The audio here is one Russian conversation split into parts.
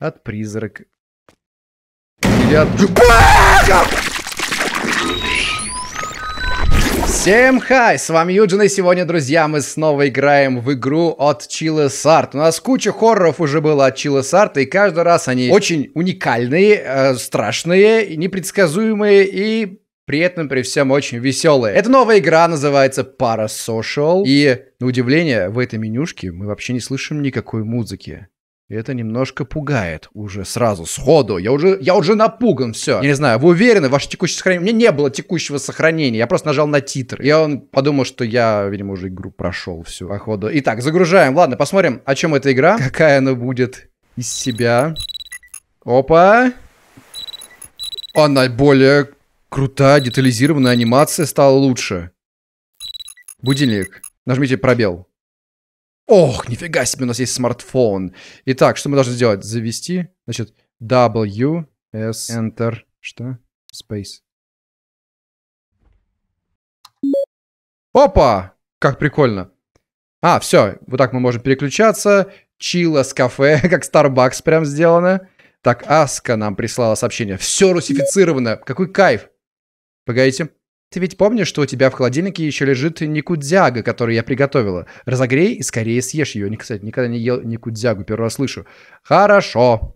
от призрака. Или от... Всем хай, с вами Юджин, и сегодня, друзья, мы снова играем в игру от Chillis Art. У нас куча хорроров уже было от Chillis Art, и каждый раз они очень уникальные, страшные, непредсказуемые и при этом при всем очень веселые. Эта новая игра называется Parasocial, и на удивление в этой менюшке мы вообще не слышим никакой музыки. Это немножко пугает уже сразу, сходу. Я уже напуган, все. Я не знаю, вы уверены, ваше текущее сохранение? У меня не было текущего сохранения, я просто нажал на титр. И он подумал, что я, видимо, уже игру прошел всю, походу. Итак, загружаем. Ладно, посмотрим, о чем эта игра. Какая она будет из себя. Опа. Она более крутая, детализированная, анимация стала лучше. Будильник. Нажмите пробел. Ох, нифига себе, у нас есть смартфон. Итак, что мы должны сделать? Завести, значит, W, S, Enter, что? Space. Опа! Как прикольно. А, все, вот так мы можем переключаться. Chillis кафе, как Starbucks прям сделано. Так, Аска нам прислала сообщение. Все русифицировано, какой кайф. Погодите. Ты ведь помнишь, что у тебя в холодильнике еще лежит никудзяга, которую я приготовила? Разогрей и скорее съешь ее. Кстати, никогда не ел никудзягу, первый раз слышу. Хорошо.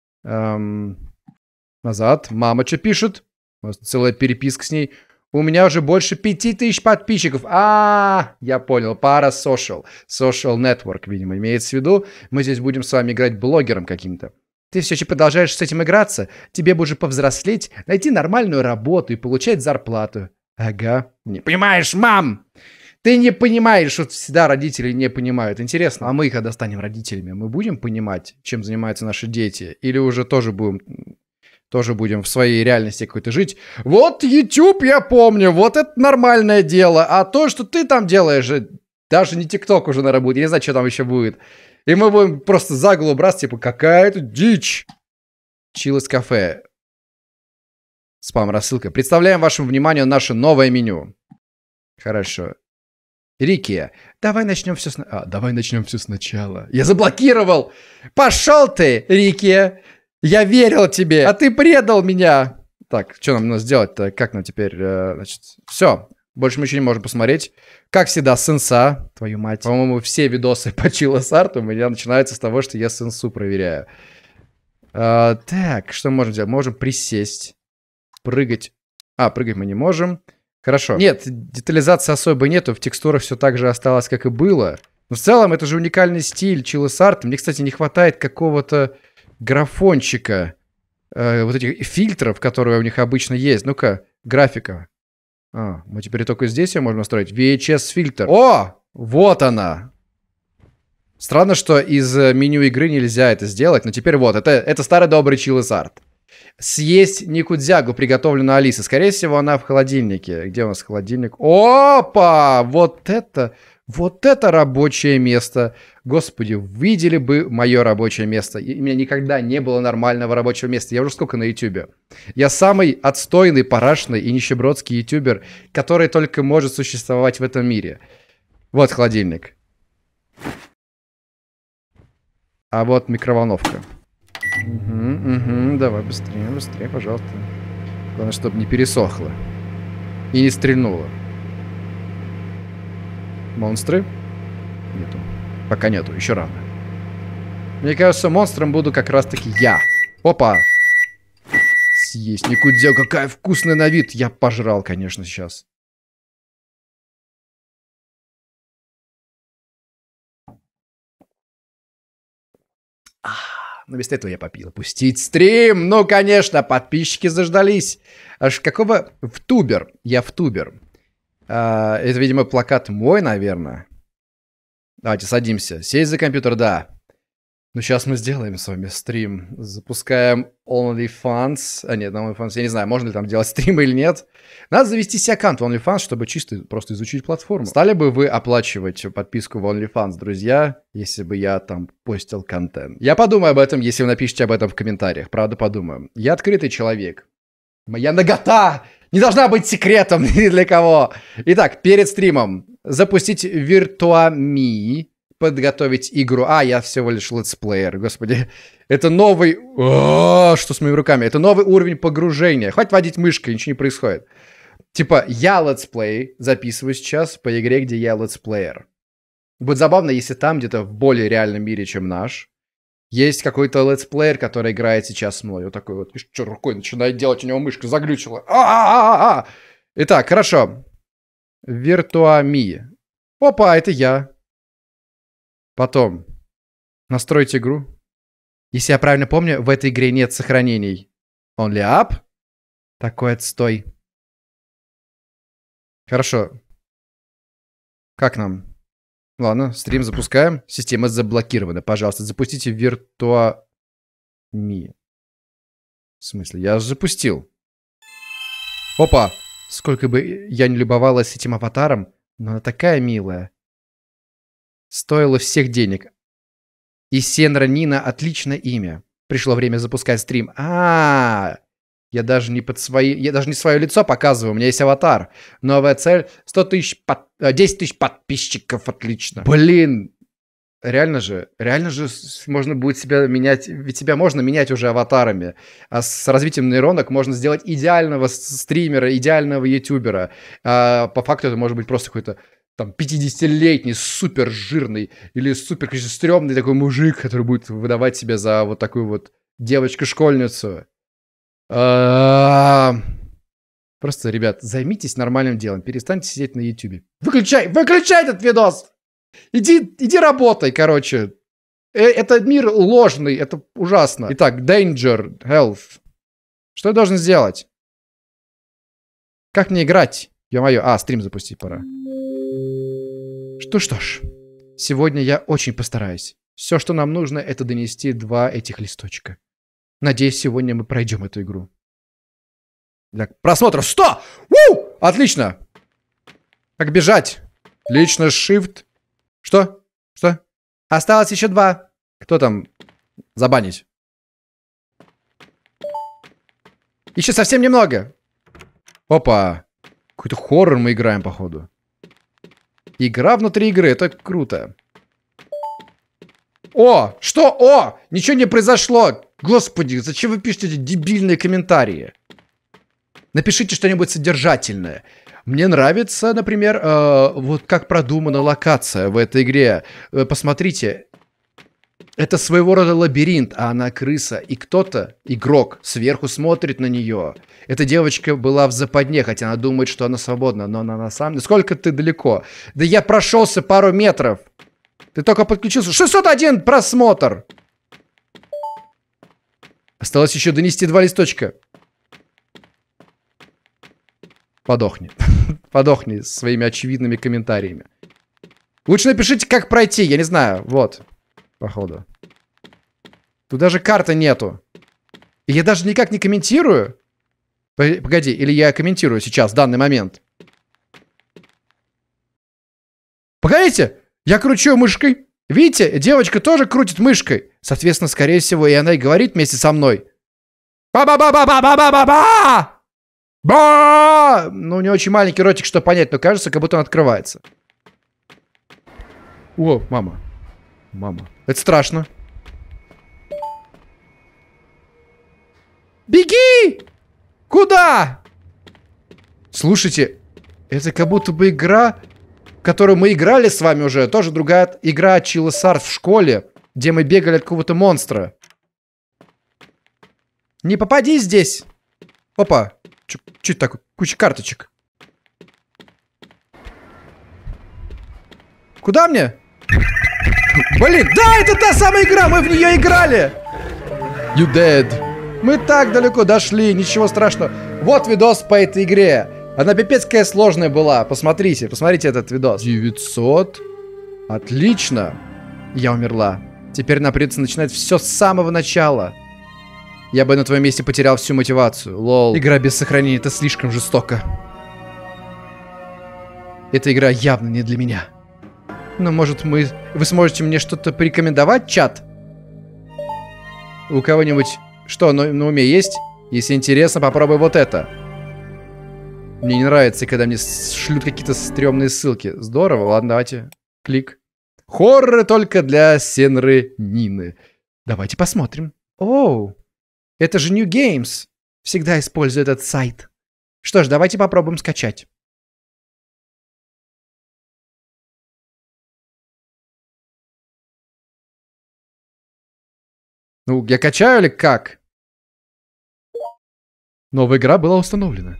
Назад. Мама что пишет? У нас целая переписка с ней. У меня уже больше 5000 подписчиков. Я понял. Parasocial. Social Network, видимо, имеется в виду. Мы здесь будем с вами играть блогером каким-то. Ты все еще продолжаешь с этим играться? Тебе бы уже повзрослеть, найти нормальную работу и получать зарплату. Ага. Не понимаешь, мам! Ты не понимаешь, что всегда родители не понимают. Интересно, а мы, когда станем родителями, мы будем понимать, чем занимаются наши дети? Или уже тоже будем в своей реальности какой-то жить? Вот YouTube я помню, вот это нормальное дело. А то, что ты там делаешь, даже не ТикТок уже, наверное, будет. Я не знаю, что там еще будет. И мы будем просто за голову браться, типа, какая-то дичь. Chillis кафе. Спам-рассылка. Представляем вашему вниманию наше новое меню. Хорошо. Рики, давай начнем все сначала. Я заблокировал. Пошел ты, Рики. Я верил тебе, а ты предал меня. Так, что нам надо сделать-то? Как нам теперь, значит, все. Больше мы ничего не можем посмотреть. Как всегда, сенса. Твою мать. По-моему, все видосы по Chillis Art у меня начинаются с того, что я сенсу проверяю. Так, что мы можем сделать? Можем присесть. Прыгать. Прыгать мы не можем. Хорошо. Нет, детализации особо нету. В текстурах все так же осталось, как и было. Но в целом, это же уникальный стиль Chillis Art. Мне, кстати, не хватает какого-то графончика. Вот этих фильтров, которые у них обычно есть. Ну-ка, графика. Мы теперь только здесь ее можем настроить. VHS-фильтр. О! Вот она! Странно, что из меню игры нельзя это сделать, но теперь вот. Это старый добрый Chillis Art. Съесть никудзягу, приготовленную Алисой. Скорее всего, она в холодильнике. Где у нас холодильник? Опа! Вот это рабочее место. Господи, видели бы мое рабочее место. У меня никогда не было нормального рабочего места. Я уже сколько на ютубе. Я самый отстойный, парашный и нищебродский ютубер, который только может существовать в этом мире. Вот холодильник. А вот микроволновка. Давай быстрее, пожалуйста. Главное, чтобы не пересохло. И не стрельнуло. Монстры? Нету. Пока нету, еще рано. Мне кажется, монстром буду как раз-таки я. Опа! Съесть никудзя, какая вкусная на вид. Я пожрал, конечно, сейчас. Но вместо этого я попил. Пустить стрим! Ну, конечно, подписчики заждались. Аж какого... Втубер. Я втубер. Это, видимо, плакат мой, наверное. Давайте садимся. Сесть за компьютер, да. Ну, сейчас мы сделаем с вами стрим. Запускаем OnlyFans. Нет, на OnlyFans я не знаю, можно ли там делать стримы или нет. Надо завести себе аккаунт в OnlyFans, чтобы чисто просто изучить платформу. Стали бы вы оплачивать подписку в OnlyFans, друзья, если бы я там постил контент? Я подумаю об этом, если вы напишите об этом в комментариях. Правда, подумаю. Я открытый человек. Моя нагота не должна быть секретом ни для кого. Итак, перед стримом запустить Virtua.me. подготовить игру. А, я всего лишь летсплеер, господи. Это новый... что с моими руками? Это новый уровень погружения. Хватит водить мышкой, ничего не происходит. Типа, я летсплей записываю сейчас по игре, где я летсплеер. Будет забавно, если там где-то в более реальном мире, чем наш, есть какой-то летсплеер, который играет сейчас с мной. Вот такой вот, видишь, что рукой начинает делать, у него мышка заглючила. Итак, хорошо. Virtua.me. Опа, это я. Потом. Настроить игру. Если я правильно помню, в этой игре нет сохранений. Only up. Такой отстой. Хорошо. Как нам? Ладно, стрим запускаем. Система заблокирована. Пожалуйста, запустите Virtua.me. В смысле? Я же запустил. Опа! Сколько бы я не любовалась этим аватаром, но она такая милая. Стоила всех денег. И Сенра Нина — отличное имя. Пришло время запускать стрим. Я даже не свое лицо показываю, у меня есть аватар. Новая цель 10 тысяч подписчиков, отлично. Блин, реально же можно будет себя менять, ведь себя можно менять уже аватарами. А с развитием нейронок можно сделать идеального стримера, идеального ютубера. По факту это может быть просто какой-то там 50-летний, супер жирный или супер стрёмный такой мужик, который будет выдавать себя за вот такую вот девочку-школьницу. Просто, ребят, займитесь нормальным делом. Перестаньте сидеть на ютубе. Выключай этот видос! Иди работай, короче. Это мир ложный, это ужасно. Итак, danger, health. Что я должен сделать? Как мне играть? Ё-моё, стрим запустить пора. Что ж, сегодня я очень постараюсь. Все, что нам нужно, это донести 2 этих листочка. Надеюсь, сегодня мы пройдем эту игру. Для просмотра 100! Отлично! Как бежать? Лично shift. Что? Осталось еще 2. Кто там? Забанить. Еще совсем немного. Опа. Какой-то хоррор мы играем, походу. Игра внутри игры. Это круто. Что? Ничего не произошло. Господи, зачем вы пишете эти дебильные комментарии? Напишите что-нибудь содержательное. Мне нравится, например, вот как продумана локация в этой игре. Посмотрите. Это своего рода лабиринт, а она крыса. И кто-то, игрок, сверху смотрит на нее. Эта девочка была в западне, хотя она думает, что она свободна. Но она на самом деле... Сколько ты далеко? Да я прошелся пару метров. Ты только подключился. 601 просмотр. Осталось еще донести 2 листочка. Подохни. Подохни своими очевидными комментариями. Лучше напишите, как пройти. Я не знаю. Вот. Походу. Тут даже карты нету. И я даже никак не комментирую. Погоди, или я комментирую сейчас, в данный момент. Погодите! Я кручу мышкой. Видите, девочка тоже крутит мышкой. Соответственно, скорее всего, и она и говорит вместе со мной. Ба-ба-ба-ба-ба-ба-ба-ба! Ба! Ну, у нее очень маленький ротик, чтобы понять, но кажется, как будто он открывается. О, мама. Мама. Это страшно. Беги! Куда? Слушайте, это как будто бы игра, в которую мы играли с вами уже. Тоже другая игра от Chillesart в школе, где мы бегали от какого-то монстра. Не попади здесь. Опа. Чуть так, куча карточек. Куда мне? Блин, да, это та самая игра, мы в нее играли. You dead. Мы так далеко дошли, ничего страшного. Вот видос по этой игре. Она пипецкая сложная была. Посмотрите этот видос. 900. Отлично. Я умерла. Теперь нам придется начинать все с самого начала. Я бы на твоем месте потерял всю мотивацию. Лол. Игра без сохранения, это слишком жестоко. Эта игра явно не для меня. Но может вы сможете мне что-то порекомендовать, чат? У кого-нибудь что на уме есть? Если интересно, попробуй вот это. Мне не нравится, когда мне шлют какие-то стрёмные ссылки. Здорово, ладно, давайте. Клик. Хорроры только для Сенры Нины. Давайте посмотрим. Оу, это же New Games. Всегда использую этот сайт. Что ж, давайте попробуем скачать. Ну, я качаю или как? Новая игра была установлена.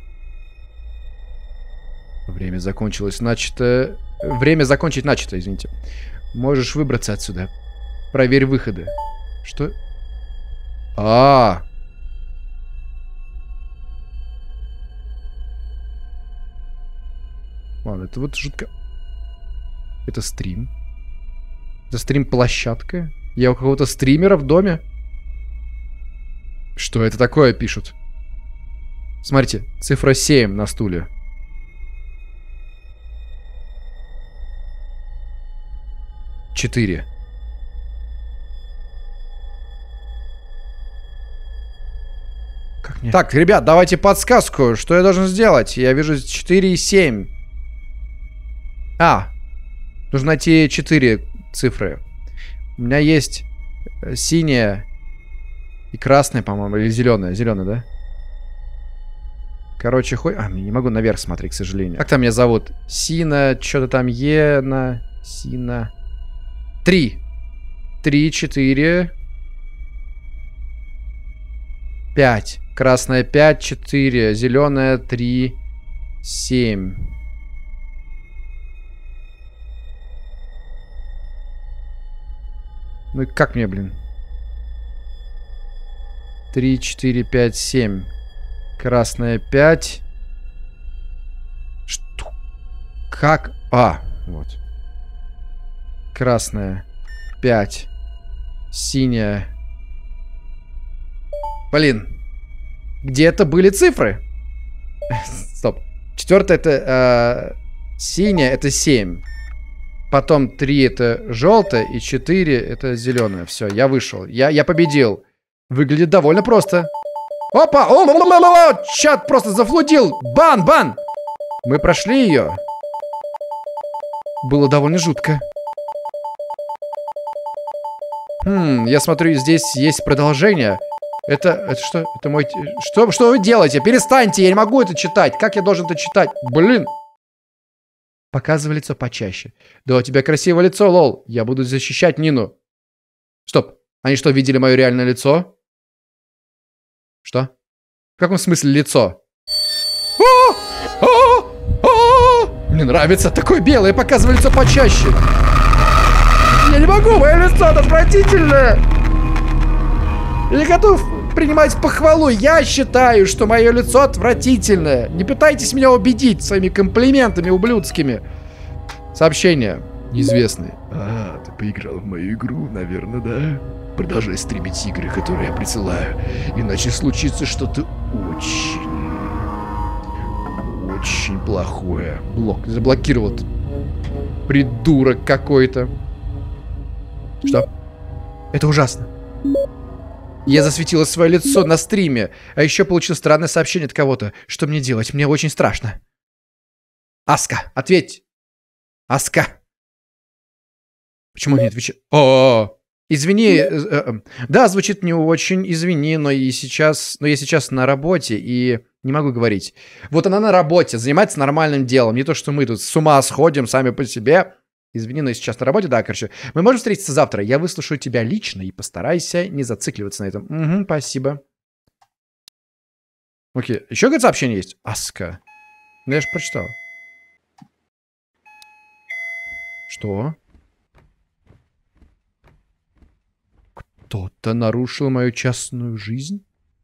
Время закончилось начато... Время закончить начато, извините. Можешь выбраться отсюда. Проверь выходы. Что? Ладно, это вот жутко... Это стрим. Это стрим-площадка. Я у какого-то стримера в доме. Что это такое, пишут? Смотрите, цифра 7 на стуле. Четыре. Как мне... Так, ребят, давайте подсказку. Что я должен сделать? Я вижу 4 и 7. Нужно найти 4 цифры. У меня есть синяя и красная, по-моему, или зеленая. Зеленая, да? Короче, не могу наверх смотреть, к сожалению. Как там меня зовут? Сина, что-то там Ена, Сина. 3. 3, 4. 5. Красная 5, 4. Зеленая 3, 7. Ну и как мне, блин? 3, 4, 5, 7. Красная 5. Что? Как? Вот. Красная 5. Синяя. Блин. Где-то были цифры. Стоп. 4 это синяя, это 7. Потом 3 это желтое, и 4 это зеленое. Все, я вышел. Я победил. Выглядит довольно просто. Опа! Чат просто зафлудил. Бан! Мы прошли ее. Было довольно жутко. Я смотрю, здесь есть продолжение. Это что? Это мой... Что вы делаете? Перестаньте, я не могу это читать. Как я должен это читать? Блин. Показывай лицо почаще. Да, у тебя красивое лицо, лол. Я буду защищать Нину. Стоп. Они что, видели мое реальное лицо? Что? В каком смысле лицо? Мне нравится такое белое. Показывай лицо почаще. Я не могу, мое лицо отвратительное. Я не готов принимать похвалу. Я считаю, что мое лицо отвратительное. Не пытайтесь меня убедить своими комплиментами ублюдскими. Сообщение. Неизвестный. Ты поиграл в мою игру, наверное, да? Продолжай стримить игры, которые я присылаю. Иначе случится что-то очень плохое. Блок. Заблокировал. Придурок какой-то. Что? Это ужасно. Я засветила свое лицо на стриме, а еще получил странное сообщение от кого-то. Что мне делать? Мне очень страшно. Аска, ответь. Аска. Почему не отвечает? Извини. Да, звучит не очень. Извини, но я сейчас на работе и не могу говорить. Вот она на работе, занимается нормальным делом. Не то, что мы тут с ума сходим сами по себе. Извини, но я сейчас на работе, да, короче. Мы можем встретиться завтра. Я выслушаю тебя лично и постарайся не зацикливаться на этом. Спасибо. Окей, еще какое-то сообщение есть? Аска. Ну, я же прочитал. Что? Кто-то нарушил мою частную жизнь?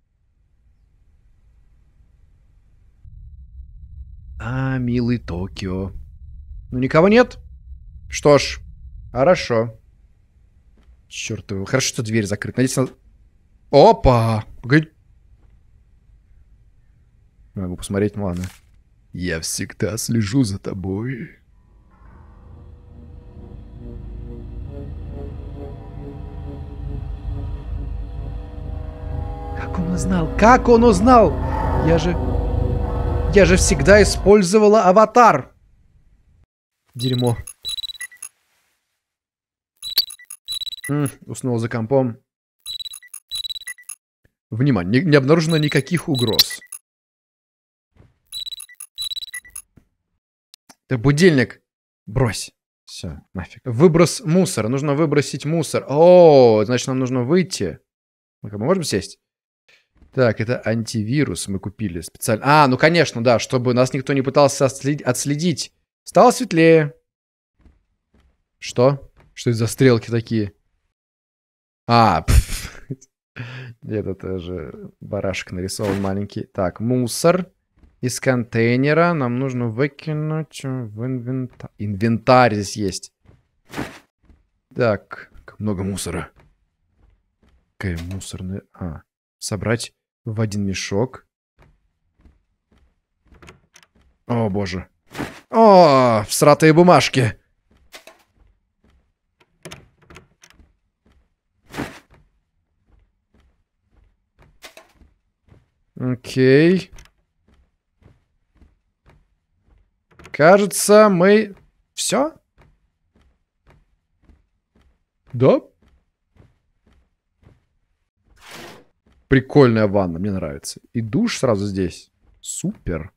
Милый Токио. Ну, никого нет? Что ж, хорошо. Черт его. Хорошо, что дверь закрыта. Надеюсь, надо... Опа! Погоди. Могу посмотреть, ну ладно. Я всегда слежу за тобой. Как он узнал? Как он узнал? Я же всегда использовала аватар. Дерьмо. Уснул за компом. Внимание, не обнаружено никаких угроз. Да будильник. Брось. Все, нафиг. Выброс мусора. Нужно выбросить мусор. О, значит, нам нужно выйти. Ну-ка, мы можем сесть? Так, это антивирус мы купили специально. А, ну конечно, да, чтобы нас никто не пытался отследить. Стало светлее. Что? Что это за стрелки такие? Где-то тоже барашек нарисован маленький. Так, мусор из контейнера нам нужно выкинуть в инвентарь. Инвентарь здесь есть. Так, как много мусора. Какая мусорная... собрать в один мешок. О, боже. О, всратые бумажки. Окей. Кажется, мы... Все? Да? Прикольная ванна, мне нравится. И душ сразу здесь. Супер.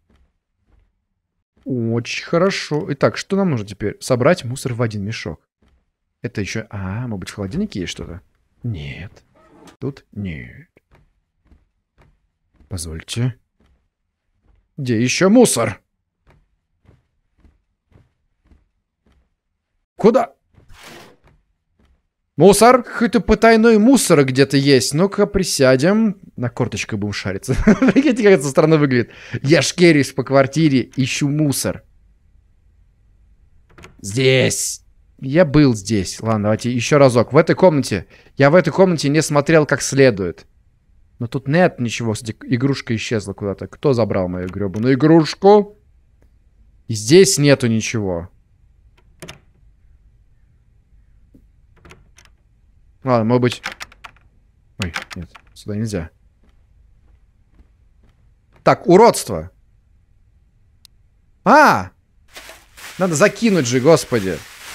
Очень хорошо. Итак, что нам нужно теперь? Собрать мусор в один мешок. Это еще... может быть, в холодильнике есть что-то? Нет. Тут нет. Позвольте. Где еще мусор? Куда? Мусор? Какой-то потайной мусор где-то есть. Ну-ка, присядем. На корточках будем шариться. Прикиньте, как это со стороны выглядит. Я шкерюсь по квартире, ищу мусор. Здесь. Я был здесь. Ладно, давайте еще разок. В этой комнате. Я в этой комнате не смотрел как следует. Но тут нет ничего. Кстати, игрушка исчезла куда-то. Кто забрал мою гребаную игрушку? И здесь нету ничего. Ладно, может быть... Ой, нет, сюда нельзя. Так, уродство. Надо закинуть же, господи.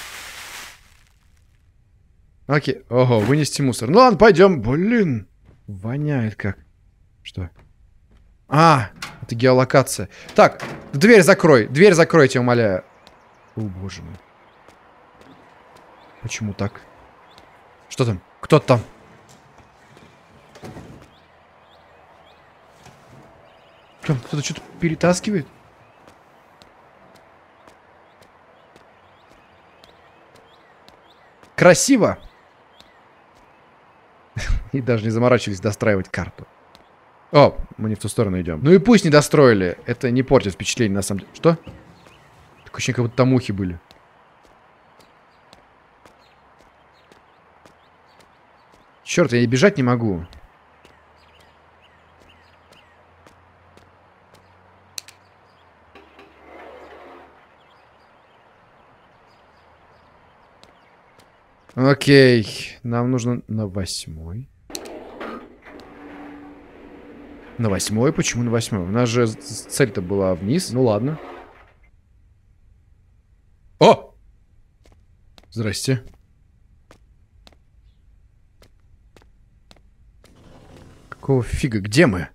Окей. Ого, вынести мусор. Ну ладно, пойдем. Блин. Воняет как. Что? Это геолокация. Так, дверь закрой. Дверь закрой, я тебя умоляю. О, боже мой. Почему так? Что там? Кто там? Там кто-то что-то перетаскивает? Красиво. И даже не заморачивались достраивать карту. О, мы не в ту сторону идем. Ну и пусть не достроили. Это не портит впечатление на самом деле. Что? Такое ощущение, как будто там мухи были. Черт, я бежать не могу. Окей. Нам нужно на 8-й. На 8-й? Почему на 8-й? У нас же цель-то была вниз. Ну ладно. О! Здрасте. Какого фига? Где мы?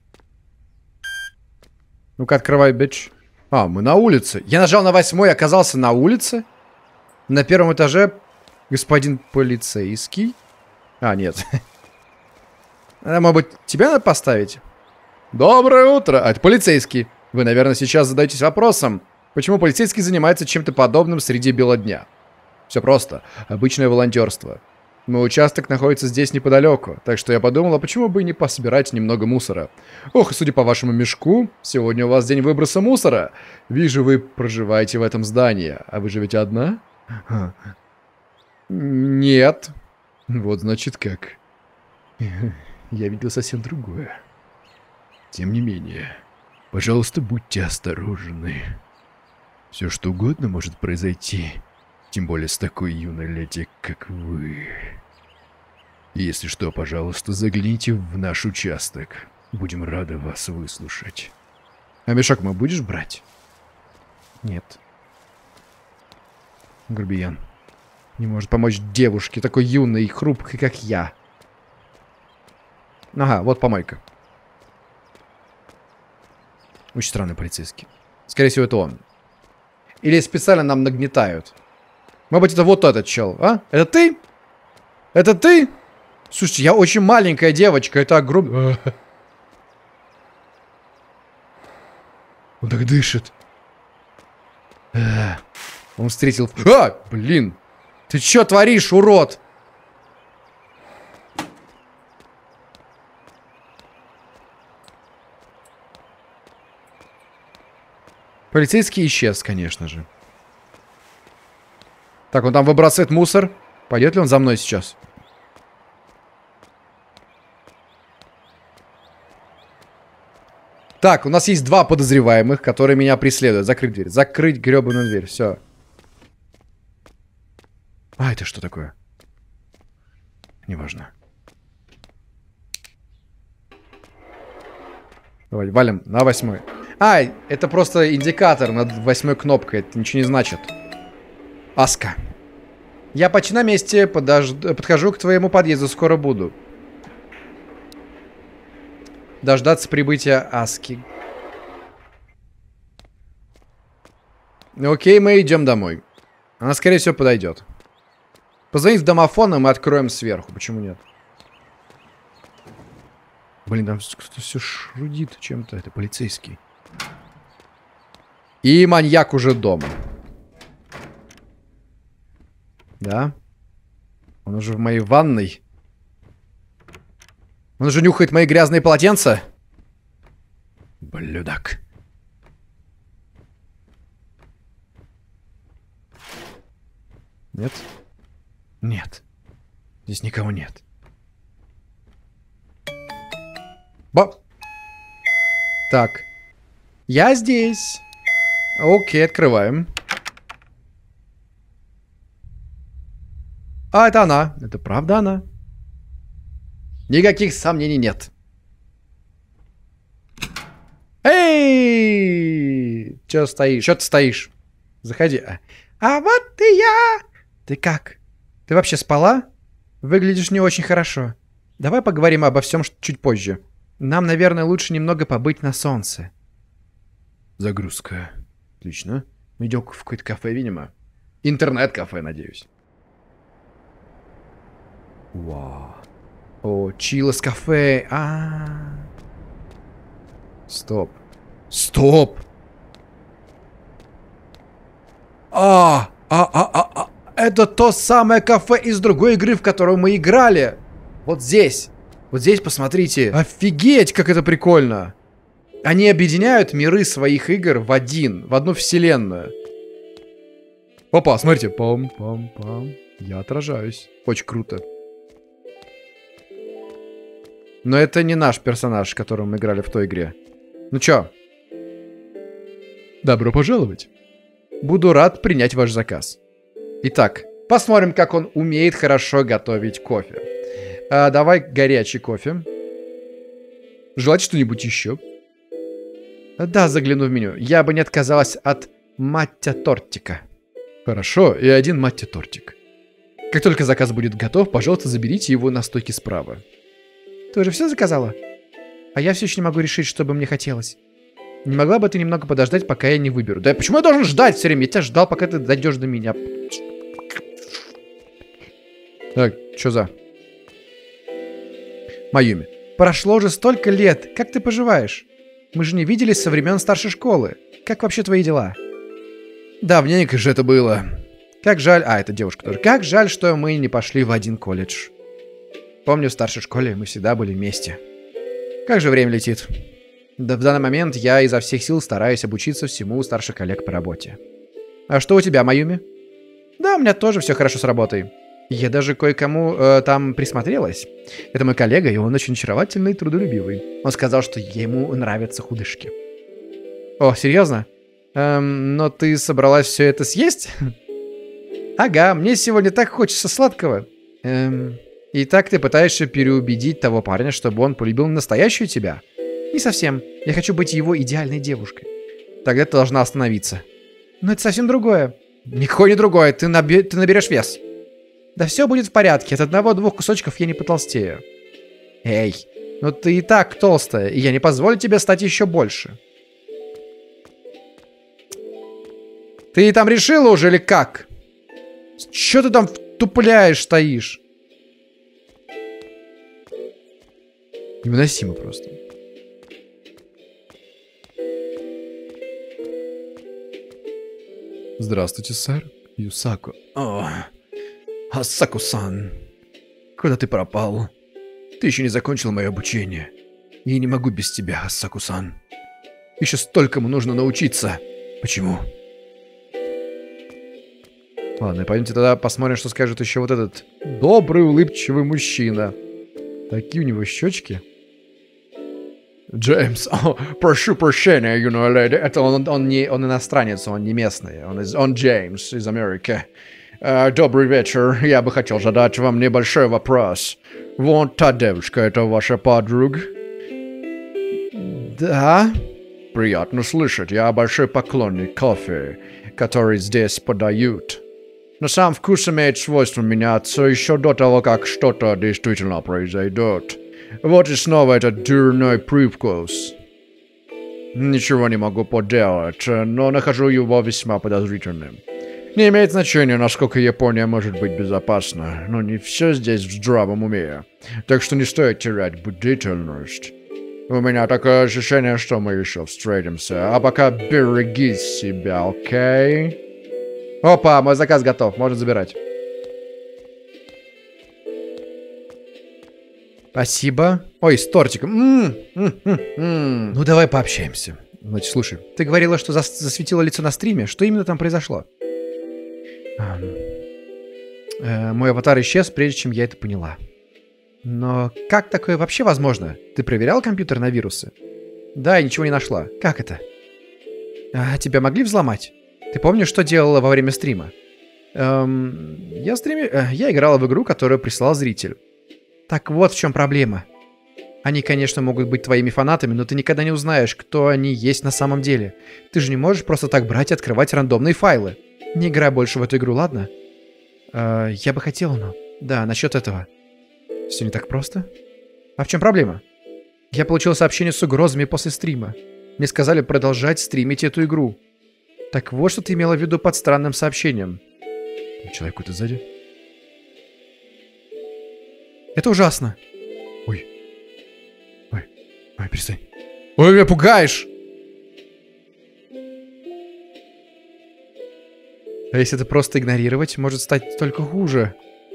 Ну-ка, открывай, бич. Мы на улице. Я нажал на 8-й, оказался на улице. На первом этаже господин полицейский. Нет. Может быть, тебя надо поставить? Доброе утро. Это полицейский. Вы, наверное, сейчас задаетесь вопросом, почему полицейский занимается чем-то подобным среди бела дня. Все просто. Обычное волонтерство. Мой участок находится здесь неподалеку, так что я подумал, а почему бы и не пособирать немного мусора. Ох, судя по вашему мешку, сегодня у вас день выброса мусора. Вижу, вы проживаете в этом здании. А вы живете одна? Нет. Вот значит как. Я видел совсем другое. Тем не менее, пожалуйста, будьте осторожны. Все что угодно может произойти. Тем более с такой юной леди, как вы. Если что, пожалуйста, загляните в наш участок. Будем рады вас выслушать. А мешок мы будешь брать? Нет. Грубиян. Не может помочь девушке, такой юной и хрупкой, как я. Ага, вот помойка. Очень странный полицейский. Скорее всего, это он. Или специально нам нагнетают. Может быть, это вот этот чел, а? Это ты? Это ты? Слушайте, я очень маленькая девочка, это огромное... Он так дышит. Он встретил... А, блин! Ты чё творишь, урод? Полицейский исчез, конечно же. Так, он там выбрасывает мусор. Пойдет ли он за мной сейчас? Так, у нас есть два подозреваемых, которые меня преследуют. Закрыть дверь. Закрыть гребаную дверь. Все. А, это что такое? Неважно. Давай, валим на 8. А, это просто индикатор над 8 кнопкой. Это ничего не значит. Аска. Я почти на месте. Подхожу к твоему подъезду. Скоро буду. Дождаться прибытия Аски. Окей, мы идем домой. Она, скорее всего, подойдет. Позвонить в домофон, и мы откроем сверху. Почему нет? Блин, там кто-то все шрудит чем-то. Это полицейский. И маньяк уже дома. Да? Он уже в моей ванной. Он уже нюхает мои грязные полотенца. Блюдак. Нет? Нет. Здесь никого нет. Так. Я здесь. Окей, открываем. А, это она. Это правда она. Никаких сомнений нет. Эй! Чё стоишь? Чё ты стоишь? Заходи. А вот и я! Ты как? Ты вообще спала? Выглядишь не очень хорошо. Давай поговорим обо всем чуть позже. Нам, наверное, лучше немного побыть на солнце. Загрузка. Отлично. Мы идем в какое-то кафе, видимо. Интернет-кафе, надеюсь. Вау. О, Chili's кафе. Стоп. Стоп. Это то самое кафе из другой игры, в которую мы играли. Вот здесь. Вот здесь, посмотрите. Офигеть, как это прикольно. Они объединяют миры своих игр в одну вселенную. Опа, смотрите. Пам-пам-пам. Я отражаюсь. Очень круто. Но это не наш персонаж, которым мы играли в той игре. Ну чё? Добро пожаловать. Буду рад принять ваш заказ. Итак, посмотрим, как он умеет хорошо готовить кофе. Давай горячий кофе. Желать что-нибудь еще? Да, загляну в меню. Я бы не отказалась от маття-тортика. Хорошо, и один маття-тортик. Как только заказ будет готов, пожалуйста, заберите его на стойке справа. Ты уже все заказала? А я все еще не могу решить, что бы мне хотелось. Не могла бы ты немного подождать, пока я не выберу? Да почему я должен ждать все время? Я тебя ждал, пока ты дойдешь до меня. Так, что за? Майюми. Прошло уже столько лет. Как ты поживаешь? Мы же не виделись со времен старшей школы. Как вообще твои дела? Давненько же это было. Как жаль... это девушка тоже. Как жаль, что мы не пошли в один колледж. Помню, в старшей школе мы всегда были вместе. Как же время летит. Да, в данный момент я изо всех сил стараюсь обучиться всему у старших коллег по работе. А что у тебя, Майюми? Да, у меня тоже все хорошо с работой. Я даже кое-кому там присмотрелась. Это мой коллега, и он очень очаровательный и трудолюбивый. Он сказал, что ему нравятся худышки. О, серьезно? Но ты собралась все это съесть? Ага, мне сегодня так хочется сладкого. И так ты пытаешься переубедить того парня, чтобы он полюбил настоящую тебя? Не совсем. Я хочу быть его идеальной девушкой. Тогда ты должна остановиться. Но это совсем другое. Никакое не другое. Ты наберешь вес. Да все будет в порядке. От одного-двух кусочков я не потолстею. Эй, ну ты и так толстая, и я не позволю тебе стать еще больше. Ты там решила уже или как? Че ты там тупляешь, стоишь? Невыносимо просто. Здравствуйте, сэр. Юсаку. О, Асаку-сан. Куда ты пропал? Ты еще не закончил мое обучение. Я не могу без тебя, Асаку-сан. Еще столькому нужно научиться. Почему? Ладно, пойдемте тогда посмотрим, что скажет еще вот этот добрый, улыбчивый мужчина. Такие у него щечки. Джеймс, прошу прощения, юная леди. Это он иностранец, он не местный. Он Джеймс из Америки. Добрый вечер. Я бы хотел задать вам небольшой вопрос. Вот та девушка, это ваша подруга? Да. Приятно слышать. Я большой поклонник кофе, который здесь подают. Но сам вкус имеет свойство меняться еще до того, как что-то действительно произойдет. Вот и снова этот дурной привкус. Ничего не могу поделать, но нахожу его весьма подозрительным. Не имеет значения, насколько Япония может быть безопасна, но не все здесь в здравом уме. Так что не стоит терять бдительность. У меня такое ощущение, что мы еще встретимся. А пока береги себя, окей? Опа, мой заказ готов, можно забирать. Спасибо. Ой, с тортиком. Ну, давай пообщаемся. Значит, слушай, ты говорила, что засветила лицо на стриме. Что именно там произошло? Мой аватар исчез, прежде чем я это поняла. Но как такое вообще возможно? Ты проверял компьютер на вирусы? Да, и ничего не нашла. Как это? Тебя могли взломать? Ты помнишь, что делала во время стрима? Я играла в игру, которую прислал зритель. Так вот в чем проблема. Они, конечно, могут быть твоими фанатами, но ты никогда не узнаешь, кто они есть на самом деле. Ты же не можешь просто так брать и открывать рандомные файлы. Не играй больше в эту игру, ладно? Я бы хотел, но... Да, насчет этого. Все не так просто? А в чем проблема? Я получил сообщение с угрозами после стрима. Мне сказали продолжать стримить эту игру. Так вот, что ты имела в виду под странным сообщением. Человек какой-то сзади. Это ужасно. Ой, перестань. Ой, меня пугаешь! А если это просто игнорировать, может стать только хуже.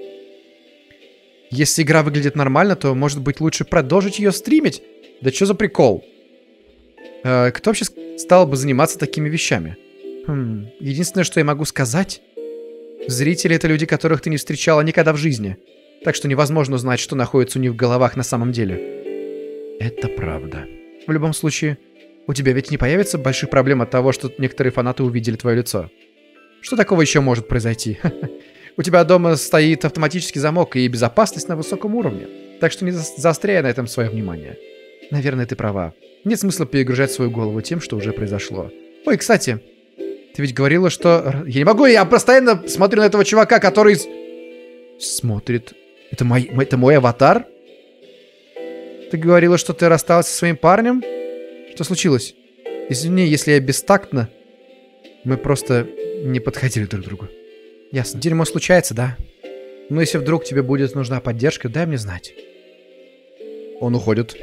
Если игра выглядит нормально, то, может быть, лучше продолжить ее стримить? Да что за прикол? Кто вообще стал бы заниматься такими вещами? Единственное, что я могу сказать... Зрители — это люди, которых ты не встречала никогда в жизни. Так что невозможно узнать, что находится у них в головах на самом деле. Это правда. В любом случае, у тебя ведь не появится больших проблем от того, что некоторые фанаты увидели твое лицо. Что такого еще может произойти? У тебя дома стоит автоматический замок и безопасность на высоком уровне. Так что не заостряй на этом свое внимание. Наверное, ты права. Нет смысла перегружать свою голову тем, что уже произошло. Ой, кстати, ты ведь говорила, что... Я не могу, я постоянно смотрю на этого чувака, который... Смотрит... Это мой аватар? Ты говорила, что ты рассталась со своим парнем? Что случилось? Извини, если я бестактна. Мы просто не подходили друг к другу. Ясно. Дерьмо случается, да? Но если вдруг тебе будет нужна поддержка, дай мне знать. Он уходит.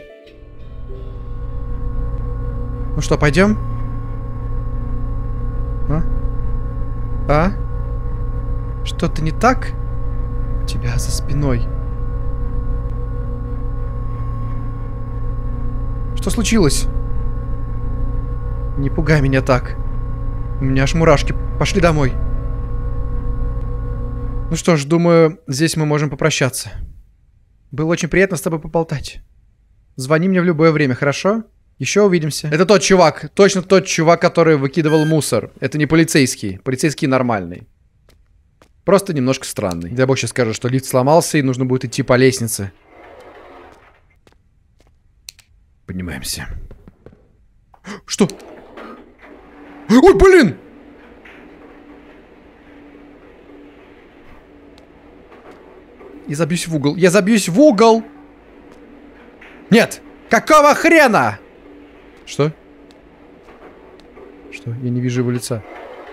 Ну что, пойдем? Что-то не так? У тебя за спиной. Что случилось? Не пугай меня так. У меня аж мурашки. Пошли домой. Ну что ж, думаю, здесь мы можем попрощаться. Было очень приятно с тобой поболтать. Звони мне в любое время, хорошо? Еще увидимся. Это тот чувак. Точно тот чувак, который выкидывал мусор. Это не полицейский. Полицейский нормальный. Просто немножко странный. Дай бог сейчас скажет, что лифт сломался и нужно будет идти по лестнице. Поднимаемся. Что? Ой, блин! Я забьюсь в угол. Я забьюсь в угол! Нет! Какого хрена? Что? Что? Я не вижу его лица.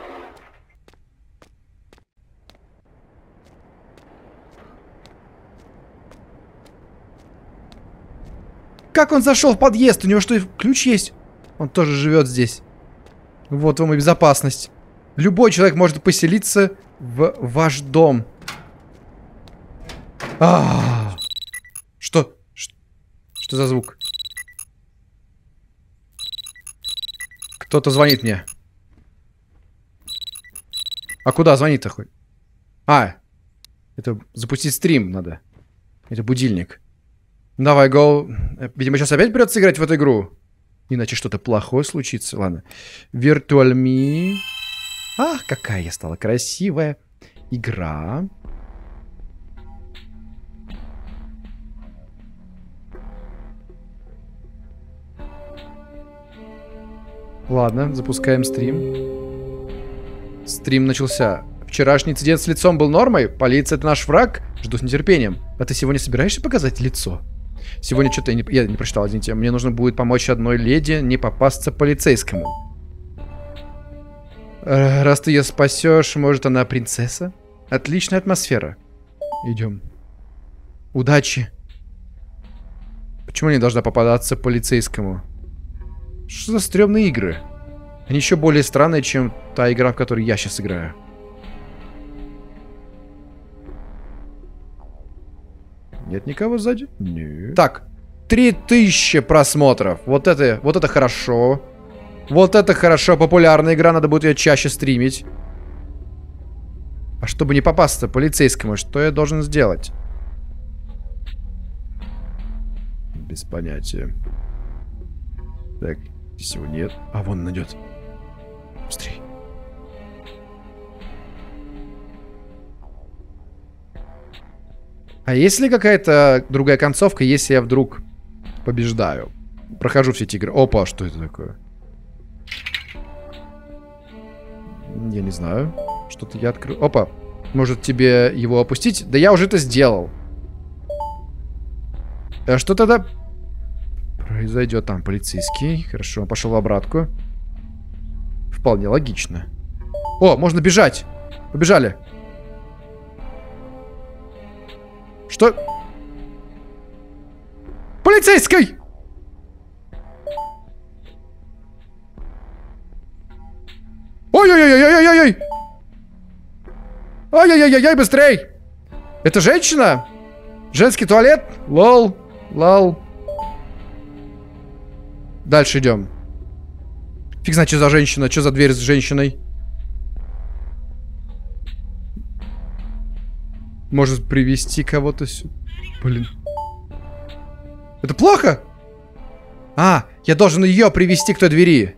Как он зашел в подъезд? У него что, ключ есть? Он тоже живет здесь. Вот вам и безопасность. Любой человек может поселиться в ваш дом. Что? Что за звук? Кто-то звонит мне. А куда звонит-то хоть? Это запустить стрим надо. Это будильник. Давай, go. Видимо, сейчас опять придется играть в эту игру. Иначе что-то плохое случится. Ладно. Virtual Me. Ах, какая я стала красивая. Игра. Ладно, запускаем стрим. Стрим начался. Вчерашний инцидент с лицом был нормой? Полиция — это наш враг? Жду с нетерпением. А ты сегодня собираешься показать лицо? Сегодня что-то я не прочитал, извините. Мне нужно будет помочь одной леди не попасться полицейскому. Раз ты ее спасешь, может, она принцесса? Отличная атмосфера. Идем. Удачи. Почему не должна попадаться полицейскому? Что за стрёмные игры? Они еще более странные, чем та игра, в которой я сейчас играю. Нет никого сзади? Нет. Так, 3000 просмотров. Вот это хорошо. Вот это хорошо. Популярная игра, надо будет ее чаще стримить. А чтобы не попасться полицейскому, что я должен сделать? Без понятия. Так, здесь его нет. А вон он идет. Быстрей. А есть ли какая-то другая концовка, если я вдруг побеждаю? Прохожу все эти игры. Опа, что это такое? Я не знаю. Что-то я открыл. Опа. Может тебе его опустить? Да я уже это сделал. А что тогда произойдет? Там полицейский. Хорошо, он пошел в обратку. Вполне логично. О, можно бежать. Побежали. Что? Полицейский! Ой-ой-ой-ой-ой-ой-ой! Ой-ой-ой-ой, быстрей! Это женщина? Женский туалет? Лол. Лол. Дальше идем. Фиг знает, что за женщина. Что за дверь с женщиной? Может привести кого-то сюда. Блин. Это плохо? Я должен ее привести к той двери.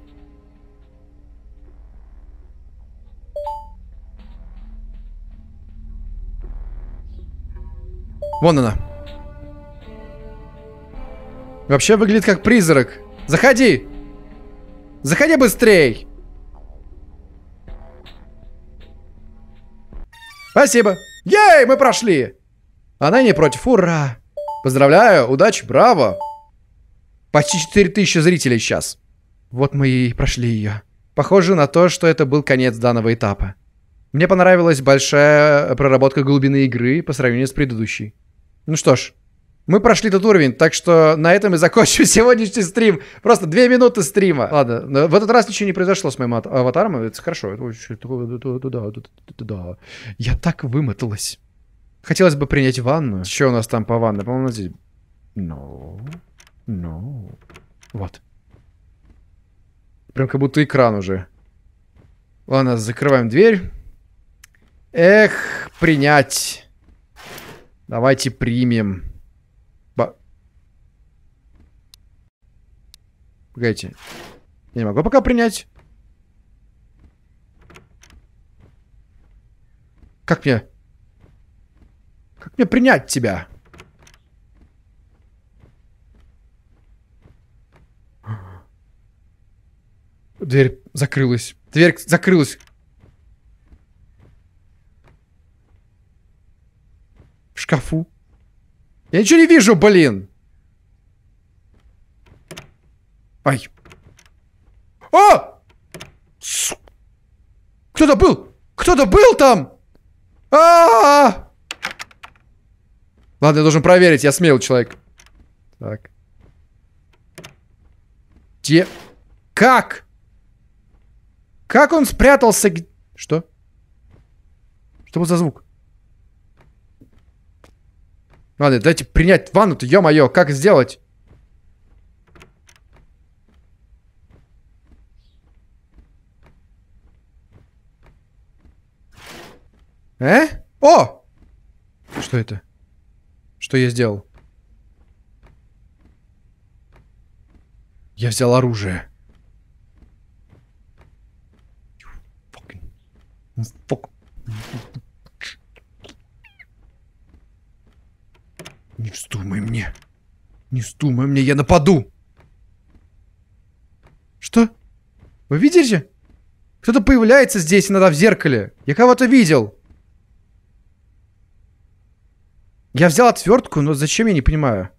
Вон она. Вообще выглядит как призрак. Заходи. Заходи быстрей. Спасибо. Ей, мы прошли. Она не против. Ура. Поздравляю. Удачи. Браво. Почти 4000 зрителей сейчас. Вот мы и прошли ее. Похоже на то, что это был конец данного этапа. Мне понравилась большая проработка глубины игры по сравнению с предыдущей. Ну что ж, мы прошли этот уровень, так что на этом и закончим сегодняшний стрим. Просто 2 минуты стрима. Ладно, в этот раз ничего не произошло с моим аватаром, это хорошо. Я так вымоталась. Хотелось бы принять ванну. Что у нас там по ванной? По-моему, здесь... Вот. Прям как будто экран уже. Ладно, закрываем дверь. Эх, принять. Давайте примем. Погодите. Я не могу пока принять. Как мне? Как мне принять тебя? Дверь закрылась. Дверь закрылась. шкафу? Я ничего не вижу, блин! Ай. О! Кто-то был! Кто-то был там! А-а-а! Ладно, я должен проверить, я смелый человек. Так. Где? Как? Как он спрятался? Что? Что был за звук? Ладно, дайте принять ванну-то, ё-моё, как сделать? О! Что это? Что я сделал? Я взял оружие. Не вздумай мне. Не вздумай мне, я нападу. Что? Вы видите? Кто-то появляется здесь иногда в зеркале. Я кого-то видел. Я взял отвертку, но зачем, я не понимаю.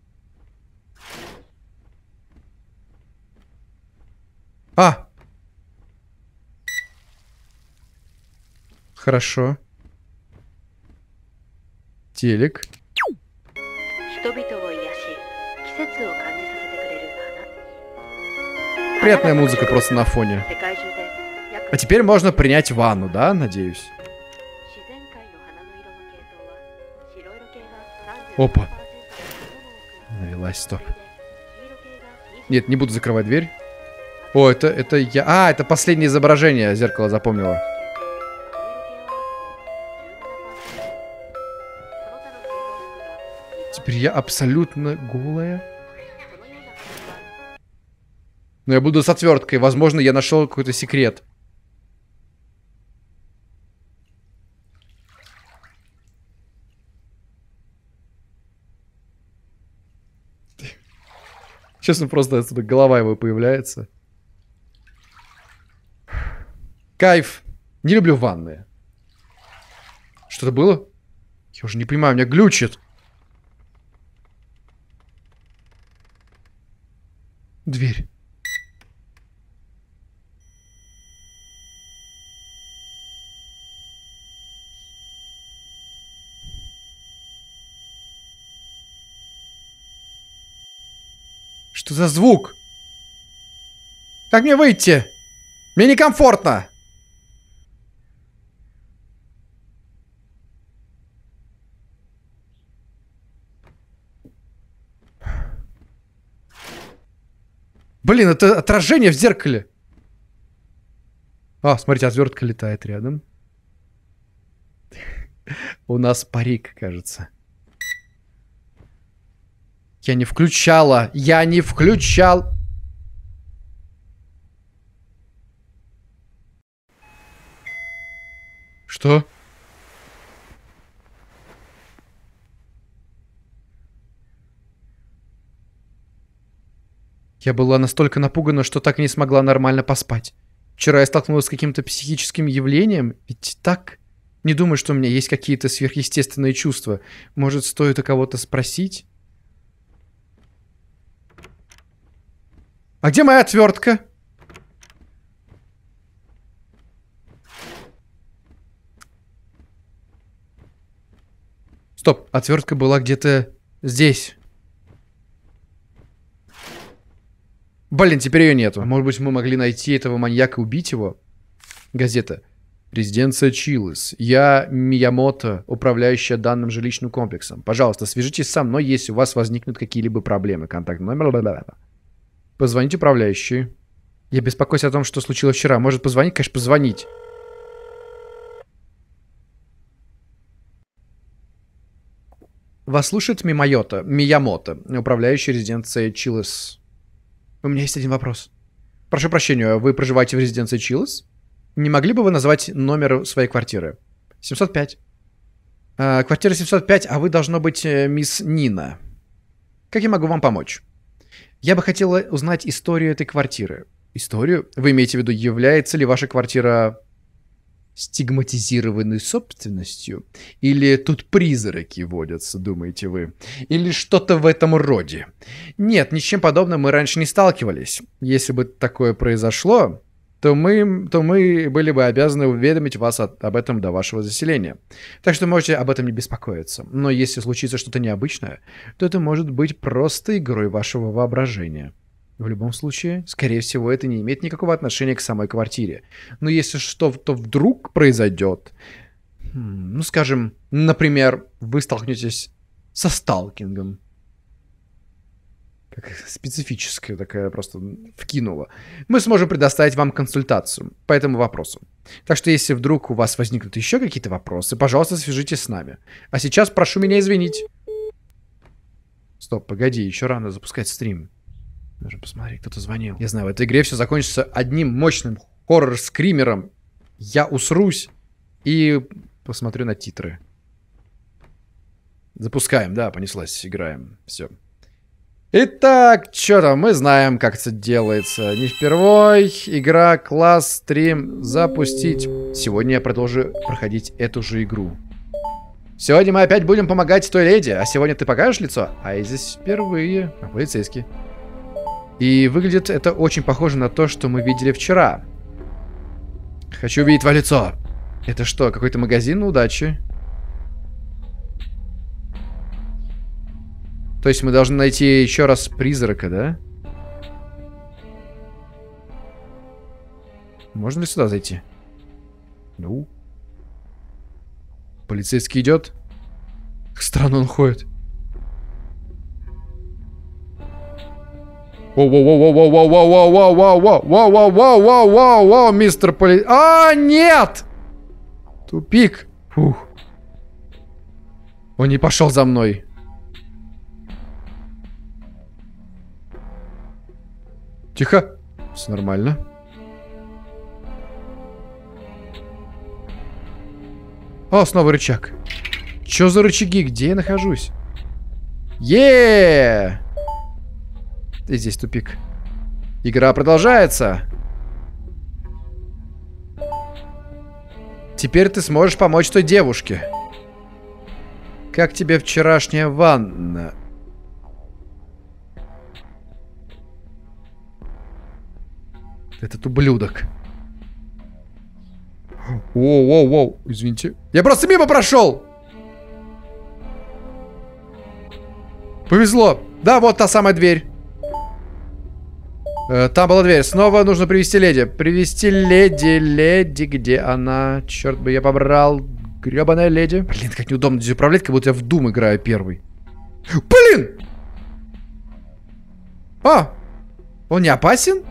А! Хорошо. Телек. Приятная музыка просто на фоне. А теперь можно принять ванну, да, надеюсь? Опа. Навелась, стоп. Нет, не буду закрывать дверь. О, это я... А, это последнее изображение, зеркало запомнило. Теперь я абсолютно голая. Но я буду с отверткой. Возможно, я нашел какой-то секрет. Сейчас просто отсюда голова его появляется. Кайф. Не люблю ванны. Что-то было? Я уже не понимаю, у меня глючит. Дверь. Что за звук? Как мне выйти? Мне некомфортно. Блин, это отражение в зеркале. А, смотрите, отвертка летает рядом. У нас парик, кажется. Я не включала. Я не включал. Что? Я была настолько напугана, что так и не смогла нормально поспать. Вчера я столкнулась с каким-то психическим явлением. Ведь так... Не думаю, что у меня есть какие-то сверхъестественные чувства. Может, стоит у кого-то спросить? А где моя отвертка? Стоп, отвертка была где-то здесь. Блин, теперь ее нету. Может быть, мы могли найти этого маньяка и убить его? Газета. Резиденция Чиллес. Я Миямото, управляющая данным жилищным комплексом. Пожалуйста, свяжитесь со мной, если у вас возникнут какие-либо проблемы. Контактный номер. Позвоните управляющей. Я беспокоюсь о том, что случилось вчера. Может позвонить? Конечно, позвонить. Вас слушает Миямото, управляющая резиденцией Чиллес. У меня есть один вопрос. Прошу прощения, вы проживаете в резиденции Чиллес? Не могли бы вы назвать номер своей квартиры? 705. Квартира 705, а вы, должно быть, мисс Нина. Как я могу вам помочь? Я бы хотела узнать историю этой квартиры. Историю? Вы имеете в виду, является ли ваша квартира стигматизированы собственностью? Или тут призраки водятся, думаете вы? Или что-то в этом роде? Нет, ни с чем подобным мы раньше не сталкивались. Если бы такое произошло, то мы были бы обязаны уведомить вас об этом до вашего заселения. Так что можете об этом не беспокоиться. Но если случится что-то необычное, то это может быть просто игрой вашего воображения. В любом случае, скорее всего, это не имеет никакого отношения к самой квартире. Но если что-то вдруг произойдет, ну, скажем, например, вы столкнетесь со сталкингом. Как специфическая такая просто вкинула. Мы сможем предоставить вам консультацию по этому вопросу. Так что если вдруг у вас возникнут еще какие-то вопросы, пожалуйста, свяжитесь с нами. А сейчас прошу меня извинить. Стоп, погоди, еще рано запускать стрим. Нужно посмотреть, кто-то звонил. Я знаю, в этой игре все закончится одним мощным хоррор-скримером. Я усрусь и посмотрю на титры. Запускаем, да, понеслась, играем. Все. Итак, что там, мы знаем, как это делается. Не впервой. Игра, класс, стрим, запустить. Сегодня я продолжу проходить эту же игру. Сегодня мы опять будем помогать той леди. А сегодня ты покажешь лицо? А я здесь впервые. А полицейский. И выглядит это очень похоже на то, что мы видели вчера. Хочу увидеть твое лицо. Это что, какой-то магазин удачи? То есть мы должны найти еще раз призрака, да? Можно ли сюда зайти? Ну. Полицейский идет. Как странно он ходит. Воу-воу-воу-воу-воу-воу-воу-воу-воу-воу-воу-воу-воу-воу-воу-воу, мистер Поли... А, нет! Тупик. Фух. Он не пошел за мной. Тихо. Все нормально. О, снова рычаг. Чё за рычаги? Где я нахожусь? И здесь тупик. Игра продолжается. Теперь ты сможешь помочь той девушке. Как тебе вчерашняя ванна? Этот ублюдок. Воу-воу-воу, извините. Я просто мимо прошел. Повезло. Да, вот та самая дверь. Там была дверь. Снова нужно привести леди. Привести леди. Леди, где она? Черт бы я побрал. Гребаная леди. Блин, как неудобно здесь управлять, как будто я в Doom играю первый. Блин! А! Он не опасен?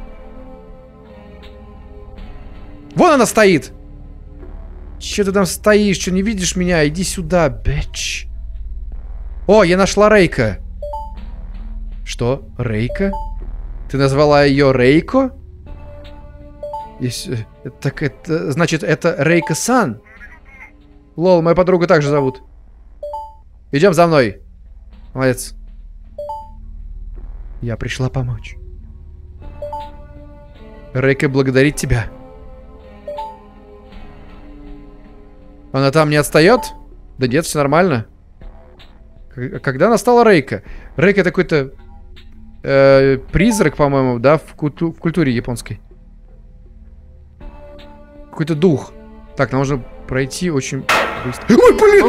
Вон она стоит. Че ты там стоишь? Че, не видишь меня? Иди сюда, бич. О, я нашла Рейка. Что? Рейка? Ты назвала ее Рейко? Если... Так это... Значит, это Рейка-сан? Лол, мою подругу также зовут. Идем за мной. Молодец. Я пришла помочь. Рейка благодарит тебя. Она там не отстает? Да нет, все нормально. Когда настала Рейка? Рейка это какой-то призрак, по-моему, да, в культуре японской. Какой-то дух. Так, нам нужно пройти очень быстро. Ой, блин!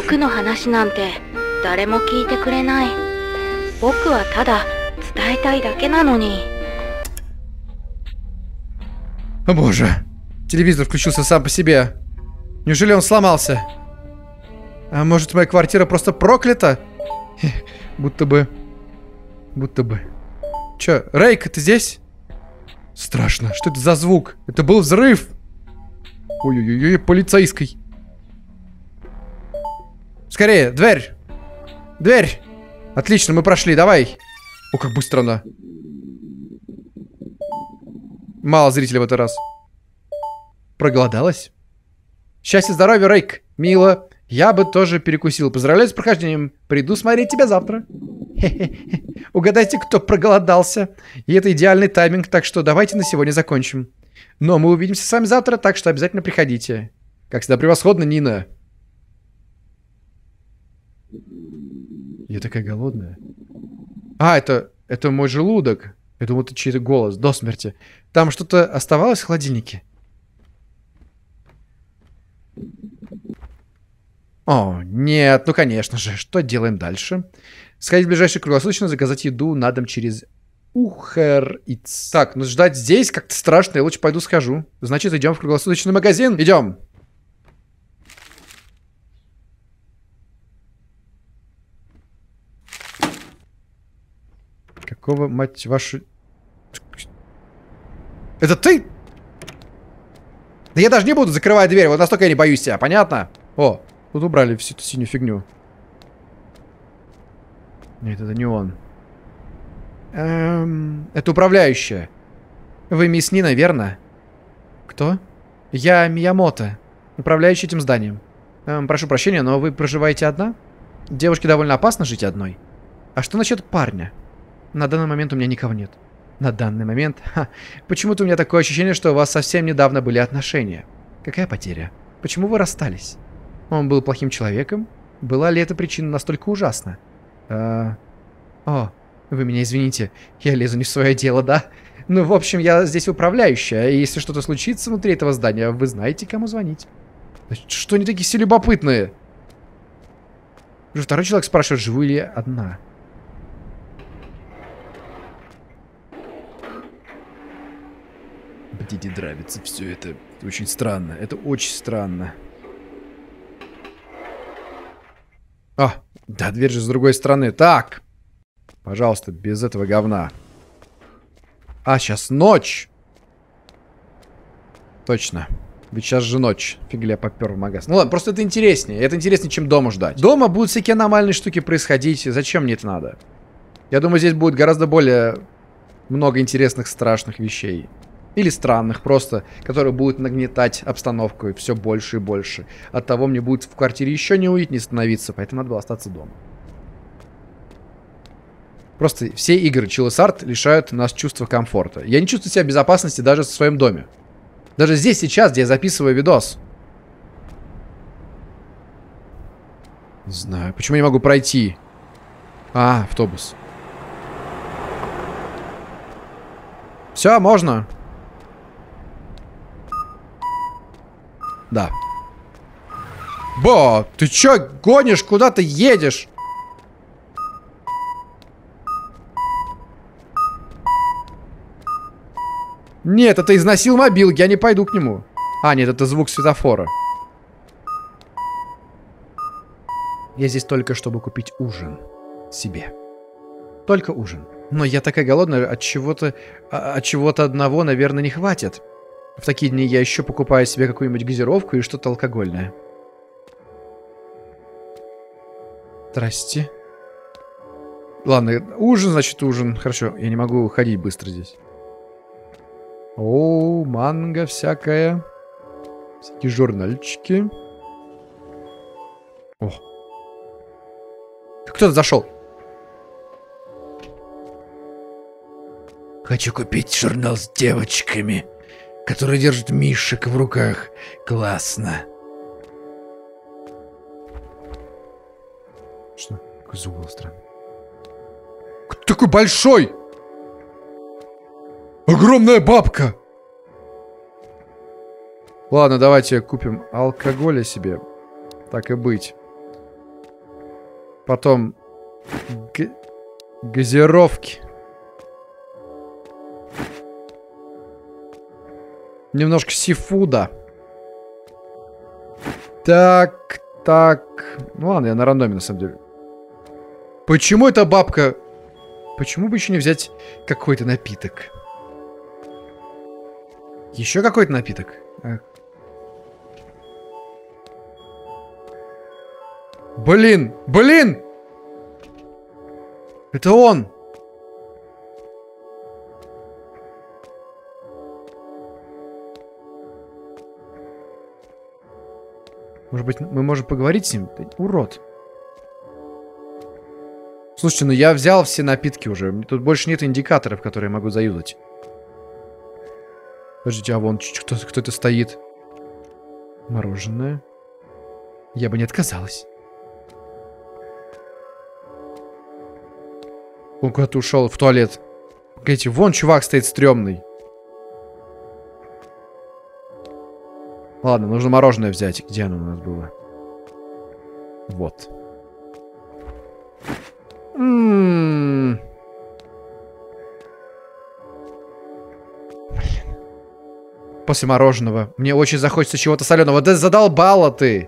О боже. Телевизор включился сам по себе. Неужели он сломался? А может, моя квартира просто проклята? Будто бы. Чё, Рейка, ты здесь? Страшно. Что это за звук? Это был взрыв. Ой-ой-ой, полицейский. Скорее, дверь. Дверь. Отлично, мы прошли, давай. О, как быстро она. Мало зрителей в этот раз. Проголодалась? Счастья, здоровья, Рейк. Мило. Я бы тоже перекусил. Поздравляю с прохождением. Приду смотреть тебя завтра. Хе-хе. Угадайте, кто проголодался. И это идеальный тайминг, так что давайте на сегодня закончим. Но мы увидимся с вами завтра, так что обязательно приходите. Как всегда, превосходно, Нина. Я такая голодная. А, это мой желудок. Я думал, это чей-то голос до смерти. Там что-то оставалось в холодильнике? О, нет, ну конечно же. Что делаем дальше? Сходить в ближайший круглосуточно, заказать еду на дом через Uber Eats. Так, ну ждать здесь как-то страшно, я лучше пойду схожу. Значит, идем в круглосуточный магазин. Идем. Какого, мать вашу... Это ты? Да я даже не буду закрывать дверь, вот настолько я не боюсь тебя, понятно? О, тут убрали всю эту синюю фигню. Нет, это не он. Это управляющая. Вы мисс Нина, верно? Кто? Я Миямото, управляющий этим зданием. Прошу прощения, но вы проживаете одна? Девушке довольно опасно жить одной. А что насчет парня? На данный момент у меня никого нет. На данный момент? Ха. Почему-то у меня такое ощущение, что у вас совсем недавно были отношения. Какая потеря? Почему вы расстались? Он был плохим человеком? Была ли эта причина настолько ужасна? О, вы меня извините. Я лезу не в свое дело, да? Ну, в общем, я здесь управляющая. И если что-то случится внутри этого здания, вы знаете, кому звонить. Что они такие все любопытные? Уже второй человек спрашивает, живу ли я одна. Мне нравится все это. Это очень странно. Это очень странно. А, да, дверь же с другой стороны. Так. Пожалуйста, без этого говна. А, сейчас ночь. Точно. Ведь сейчас же ночь. Фигля попер в магаз. Ну ладно, просто это интереснее. Это интереснее, чем дома ждать. Дома будут всякие аномальные штуки происходить. Зачем мне это надо? Я думаю, здесь будет гораздо более много интересных, страшных вещей. Или странных просто, которые будут нагнетать обстановку и все больше и больше. Оттого мне будет в квартире еще неуютнее становиться, поэтому надо было остаться дома. Просто все игры Chillis Art лишают нас чувства комфорта. Я не чувствую себя в безопасности даже в своем доме. Даже здесь, сейчас, где я записываю видос. Не знаю, почему я не могу пройти? А, автобус. Все, можно. Да. Бо, ты чё гонишь? Куда ты едешь? Нет, это износил мобил, я не пойду к нему. А, нет, это звук светофора. Я здесь только, чтобы купить ужин себе. Только ужин. Но я такая голодная, от чего-то одного, наверное, не хватит. В такие дни я еще покупаю себе какую-нибудь газировку и что-то алкогольное. Здрасте. Ладно, ужин, значит ужин. Хорошо, я не могу ходить быстро здесь. О, манго всякое. Всякие журнальчики. О. Кто-то зашел. Хочу купить журнал с девочками, которые держат мишек в руках. Классно. Что? Какой звук был странный. Кто такой большой? Огромная бабка! Ладно, давайте купим алкоголя себе. Так и быть. Потом газировки. Немножко сифуда. Так. Ну ладно, я на рандоме на самом деле. Почему эта бабка... Почему бы еще не взять какой-то напиток? Еще какой-то напиток? Блин! Это он! Может быть, мы можем поговорить с ним? Урод. Слушайте, ну я взял все напитки уже. Тут больше нет индикаторов, которые я могу заюзать. Подождите, а вон кто-то стоит. Мороженое. Я бы не отказалась. Он куда-то ушел в туалет. Погодите, вон чувак стоит стрёмный. Ладно, нужно мороженое взять. Где оно у нас было? Вот. Блин. После мороженого. Мне очень захочется чего-то соленого. Да задолбала ты!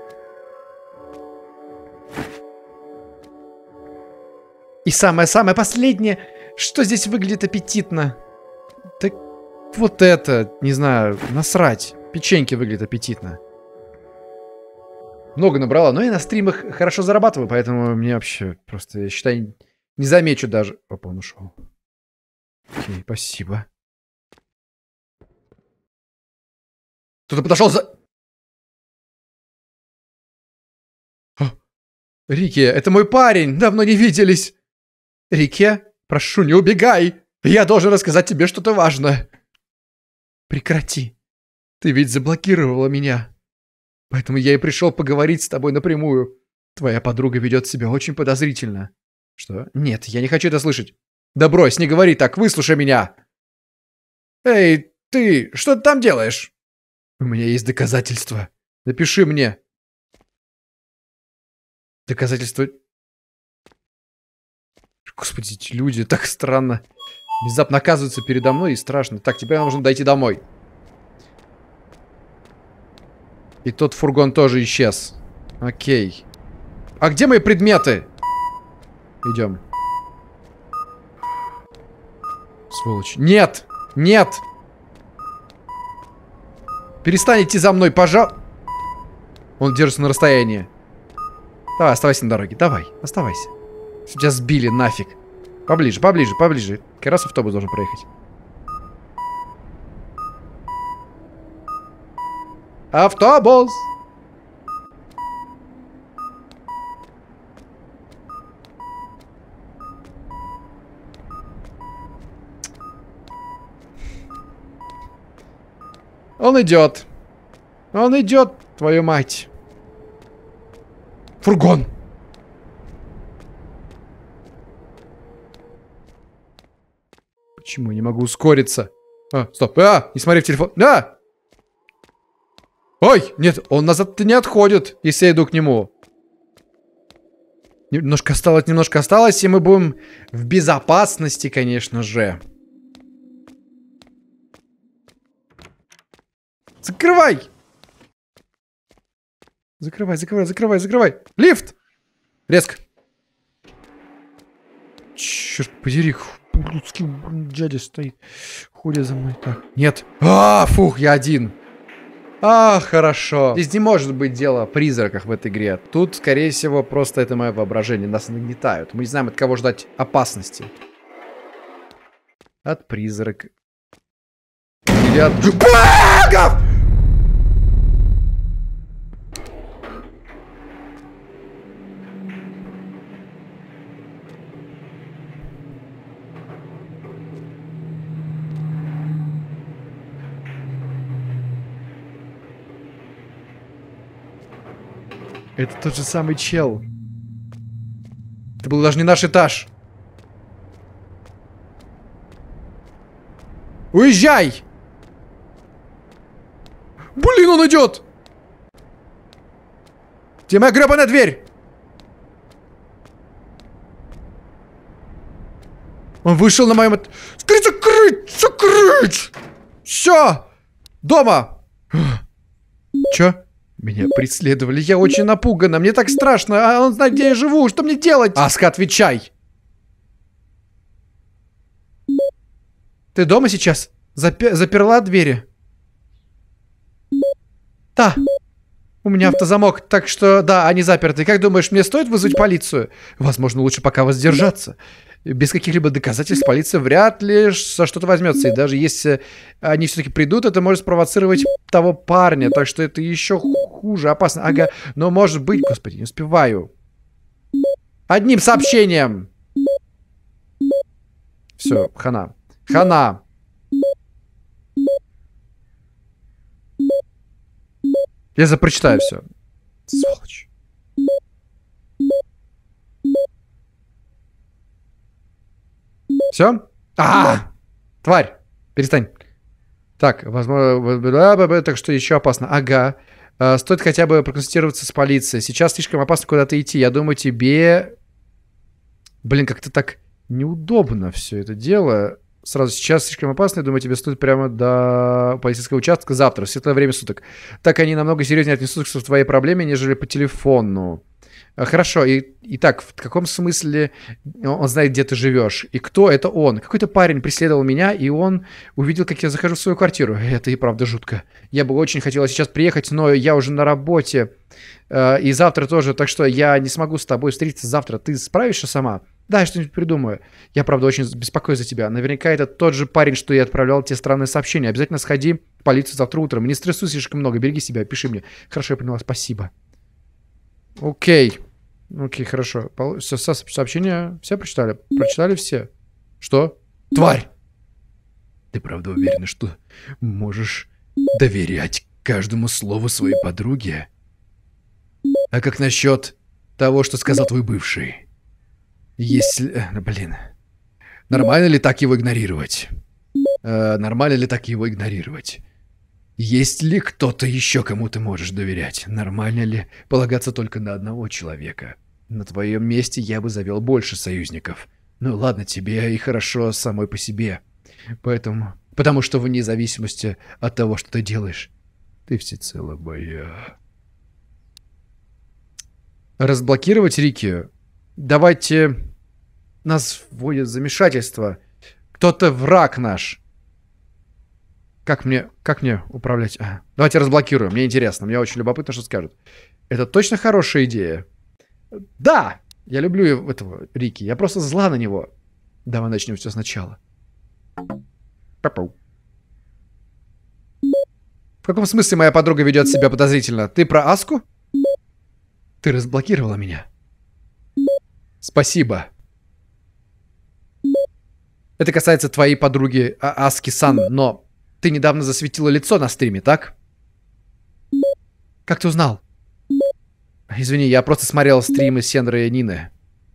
И самое-самое последнее, что здесь выглядит аппетитно. Так вот это, не знаю, насрать. Печеньки выглядят аппетитно. Много набрала, но я на стримах хорошо зарабатываю, поэтому мне вообще просто, я считаю, не замечу даже. Опа, он ушел. Окей, спасибо. Кто-то подошел за... Рики, это мой парень, давно не виделись. Рики, прошу, не убегай. Я должен рассказать тебе что-то важное. Прекрати. Ты ведь заблокировала меня. Поэтому я и пришел поговорить с тобой напрямую. Твоя подруга ведет себя очень подозрительно. Что? Нет, я не хочу это слышать. Да брось, не говори так, выслушай меня. Эй, ты, что ты там делаешь? У меня есть доказательства. Напиши мне. Доказательства... Господи, эти люди так странно. Внезапно оказываются передо мной и страшно. Так, теперь нам нужно дойти домой. И тот фургон тоже исчез. Окей. А где мои предметы? Идем. Сволочь. Нет! Нет! Перестань идти за мной, пожалуйста. Он держится на расстоянии. Давай, оставайся на дороге. Давай, оставайся. Тебя сбили нафиг. Поближе, поближе, поближе. Как раз автобус должен проехать. Автобус! Он идет. Он идет, твою мать. Фургон. Почему я не могу ускориться? А, стоп. А, не смотри в телефон. Да! Ой, нет, он назад-то не отходит, если я иду к нему. Немножко осталось, и мы будем в безопасности, конечно же. Закрывай! Закрывай, закрывай, закрывай, закрывай. Лифт! Резко. Черт подери, русский дядя стоит. Ходит за мной. Так, нет. А, фух, я один. А, хорошо. Здесь не может быть дело о призраках в этой игре. Тут, скорее всего, просто это мое воображение. Нас нагнетают. Мы не знаем, от кого ждать опасности. От призрака. Или от... Багов! Это тот же самый чел. Это был даже не наш этаж. Уезжай! Блин, он идет! Где моя гребаная дверь? Он вышел на моем... Скрыть, закрыть! Закрыть! Все! Дома! Чё? Меня преследовали, я очень напугана, мне так страшно, а он знает, где я живу, что мне делать? Аска, отвечай! Ты дома сейчас? Заперла двери? Да. У меня автозамок, так что, да, они заперты. Как думаешь, мне стоит вызвать полицию? Возможно, лучше пока воздержаться. Без каких-либо доказательств полиция вряд ли за что-то возьмется. И даже если они все-таки придут, это может спровоцировать того парня. Так что это еще хуже, опасно. Ага, но может быть... Господи, не успеваю. Одним сообщением. Все, хана. Хана. Я прочитаю все. Сволочь. Все? Тварь! Перестань. Так, возможно... Так что еще опасно. Ага. Стоит хотя бы проконсультироваться с полицией. Сейчас слишком опасно куда-то идти. Я думаю, тебе... Блин, как-то так неудобно все это дело. Сразу сейчас слишком опасно. Я думаю, тебе стоит прямо до полицейского участка завтра, в светлое время суток. Так они намного серьезнее отнесутся к твоей проблеме, нежели по телефону. Хорошо, итак, в каком смысле он знает, где ты живешь? И кто это он? Какой-то парень преследовал меня, и он увидел, как я захожу в свою квартиру. Это и правда жутко. Я бы очень хотела сейчас приехать, но я уже на работе. И завтра тоже, так что я не смогу с тобой встретиться завтра. Ты справишься сама? Да, я что-нибудь придумаю. Я, правда, очень беспокоюсь за тебя. Наверняка это тот же парень, что я отправлял тебе странные сообщения. Обязательно сходи в полицию завтра утром. Не стрессуй слишком много, береги себя, пиши мне. Хорошо, я поняла, спасибо. Окей. Окей, хорошо. Все, сообщения все прочитали? Прочитали все? Что? Тварь! Ты правда уверена, что можешь доверять каждому слову своей подруге? А как насчет того, что сказал твой бывший? Если... Блин. Нормально ли так его игнорировать? Нормально ли так его игнорировать? Есть ли кто-то еще, кому ты можешь доверять? Нормально ли полагаться только на одного человека? На твоем месте я бы завел больше союзников. Ну ладно, тебе и хорошо самой по себе. Потому что вне зависимости от того, что ты делаешь, ты всецело моя. Разблокировать Рики? Давайте... Нас вводит в замешательство. Кто-то враг наш. Как мне управлять? Давайте разблокируем. Мне интересно. Мне очень любопытно, что скажут. Это точно хорошая идея? Да! Я люблю этого Рики. Я просто зла на него. Давай начнем все сначала. Папау. В каком смысле моя подруга ведет себя подозрительно? Ты про Аску? Ты разблокировала меня. Спасибо. Это касается твоей подруги Аски-сан, но ты недавно засветила лицо на стриме, так? Как ты узнал? Извини, я просто смотрел стримы Сендры и Нины.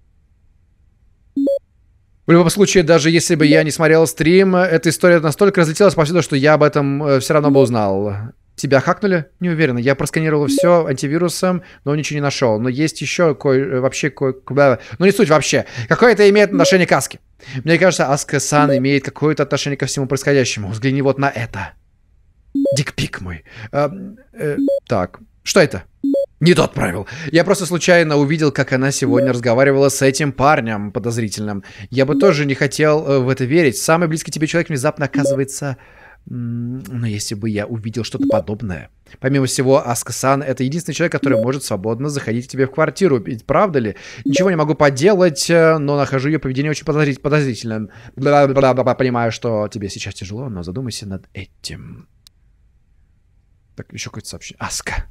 В любом случае, даже если бы я не смотрел стрим, эта история настолько разлетелась повсюду, что я об этом все равно бы узнал. Тебя хакнули? Не уверен. Я просканировал все антивирусом, но ничего не нашел. Но есть еще ну не суть вообще. Какое это имеет отношение к Аске? Мне кажется, Аска-сан имеет какое-то отношение ко всему происходящему. Взгляни вот на это. Дикпик мой. Так, что это? Не тот отправил. Я просто случайно увидел, как она сегодня разговаривала с этим парнем подозрительным. Я бы тоже не хотел в это верить. Самый близкий тебе человек внезапно оказывается... Но если бы я увидел что-то подобное... Помимо всего, Аска-сан — это единственный человек, который может свободно заходить к тебе в квартиру. Ведь правда ли? Ничего не могу поделать, но нахожу ее поведение очень подозрительным. Понимаю, что тебе сейчас тяжело, но задумайся над этим. Так, еще какое-то сообщение. Аска.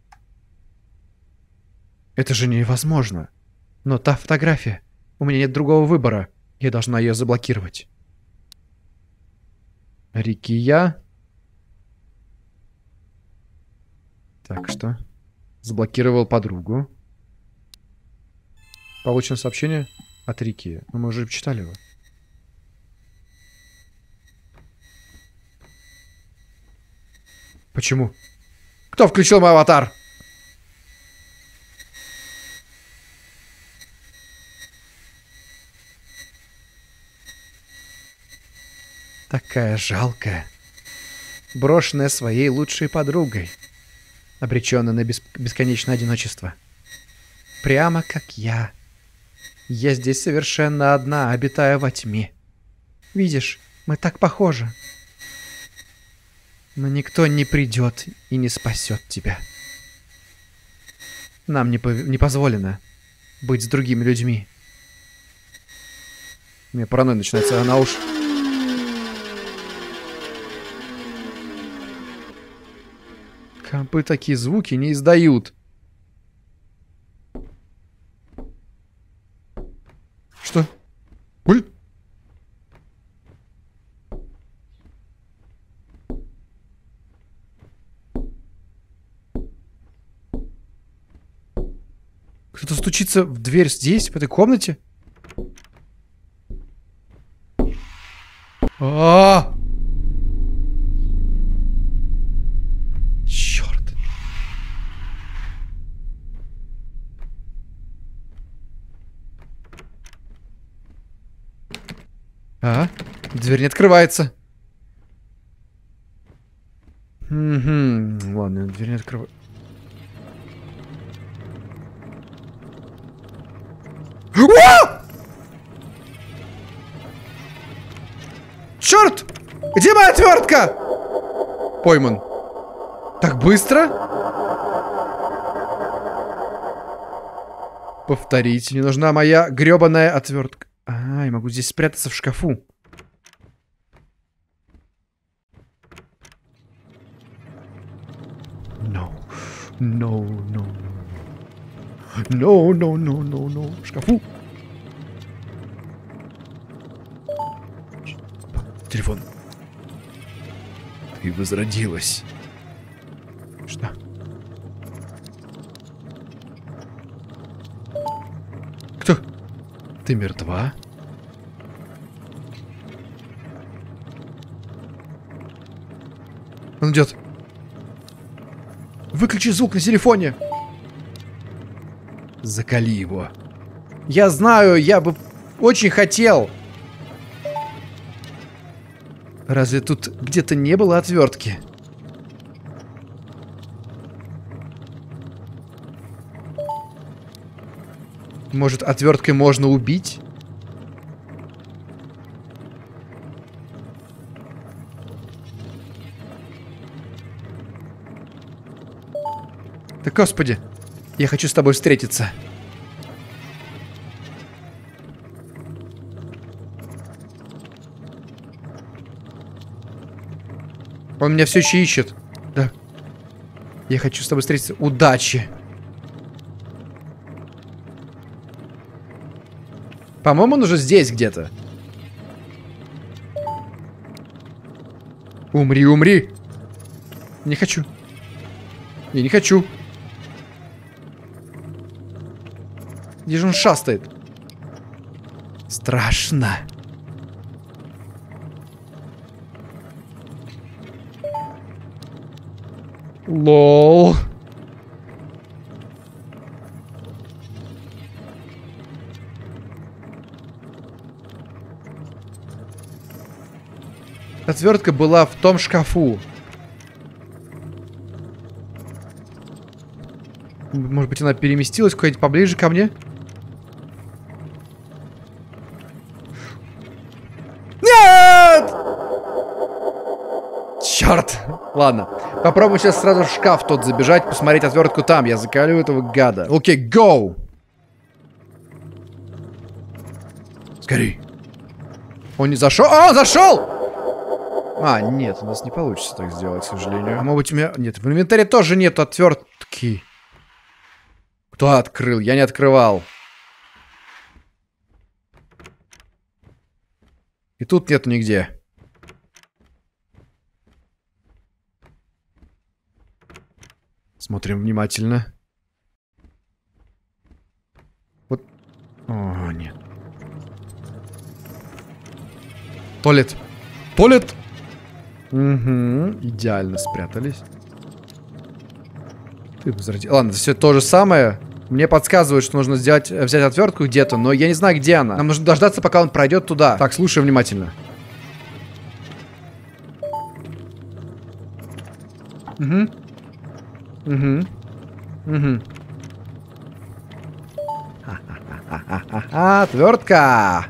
Это же невозможно. Но та фотография. У меня нет другого выбора. Я должна ее заблокировать. Рикия. Так, что? Заблокировал подругу. Получено сообщение от Рики. Но мы уже читали его. Почему? Кто включил мой аватар? Такая жалкая. Брошенная своей лучшей подругой. Обреченная на бесконечное одиночество. Прямо как я. Я здесь совершенно одна, обитая во тьме. Видишь, мы так похожи. Но никто не придет и не спасет тебя. Нам не позволено быть с другими людьми. У меня паранойя начинается, она уж... Компы такие звуки не издают. Что? Ой. Кто-то стучится в дверь здесь, в этой комнате? А! Черт. А? Дверь не открывается. Угу. Ладно, дверь не открывается. Черт! Где моя отвертка? Пойман. Так быстро? Повторите. Мне нужна моя гребаная отвертка. А, я могу здесь спрятаться в шкафу. No. No, no, no. No, no, no, no, no. В шкафу. Телефон. Ты возродилась. Что? Кто? Ты мертва? Он идет. Выключи звук на телефоне. Закали его. Я знаю, я бы очень хотел. Разве тут где-то не было отвертки? Может, отверткой можно убить? Да господи, я хочу с тобой встретиться. Он меня все еще ищет. Да. Я хочу с тобой встретиться. Удачи. По-моему, он уже здесь где-то. Умри, умри. Не хочу. Я не хочу. Где же он шастает? Страшно. Лол. Отвертка была в том шкафу. Может быть, она переместилась куда-нибудь поближе ко мне? Нет! Черт! Ладно. Попробуем сейчас сразу в шкаф тот забежать, посмотреть отвертку там. Я закалю этого гада. Окей, go! Скорей. Он не зашел? А, он зашел! А, нет, у нас не получится так сделать, к сожалению. А может быть, у меня... Нет, в инвентаре тоже нет отвертки. Кто открыл? Я не открывал. И тут нету нигде. Смотрим внимательно. Вот. О, нет. Туалет. Туалет! Угу. Идеально спрятались. Ты возроди... Ладно, все то же самое. Мне подсказывают, что нужно взять отвертку где-то, но я не знаю, где она. Нам нужно дождаться, пока он пройдет туда. Так, слушай внимательно. Угу. Угу. Угу. Отвертка!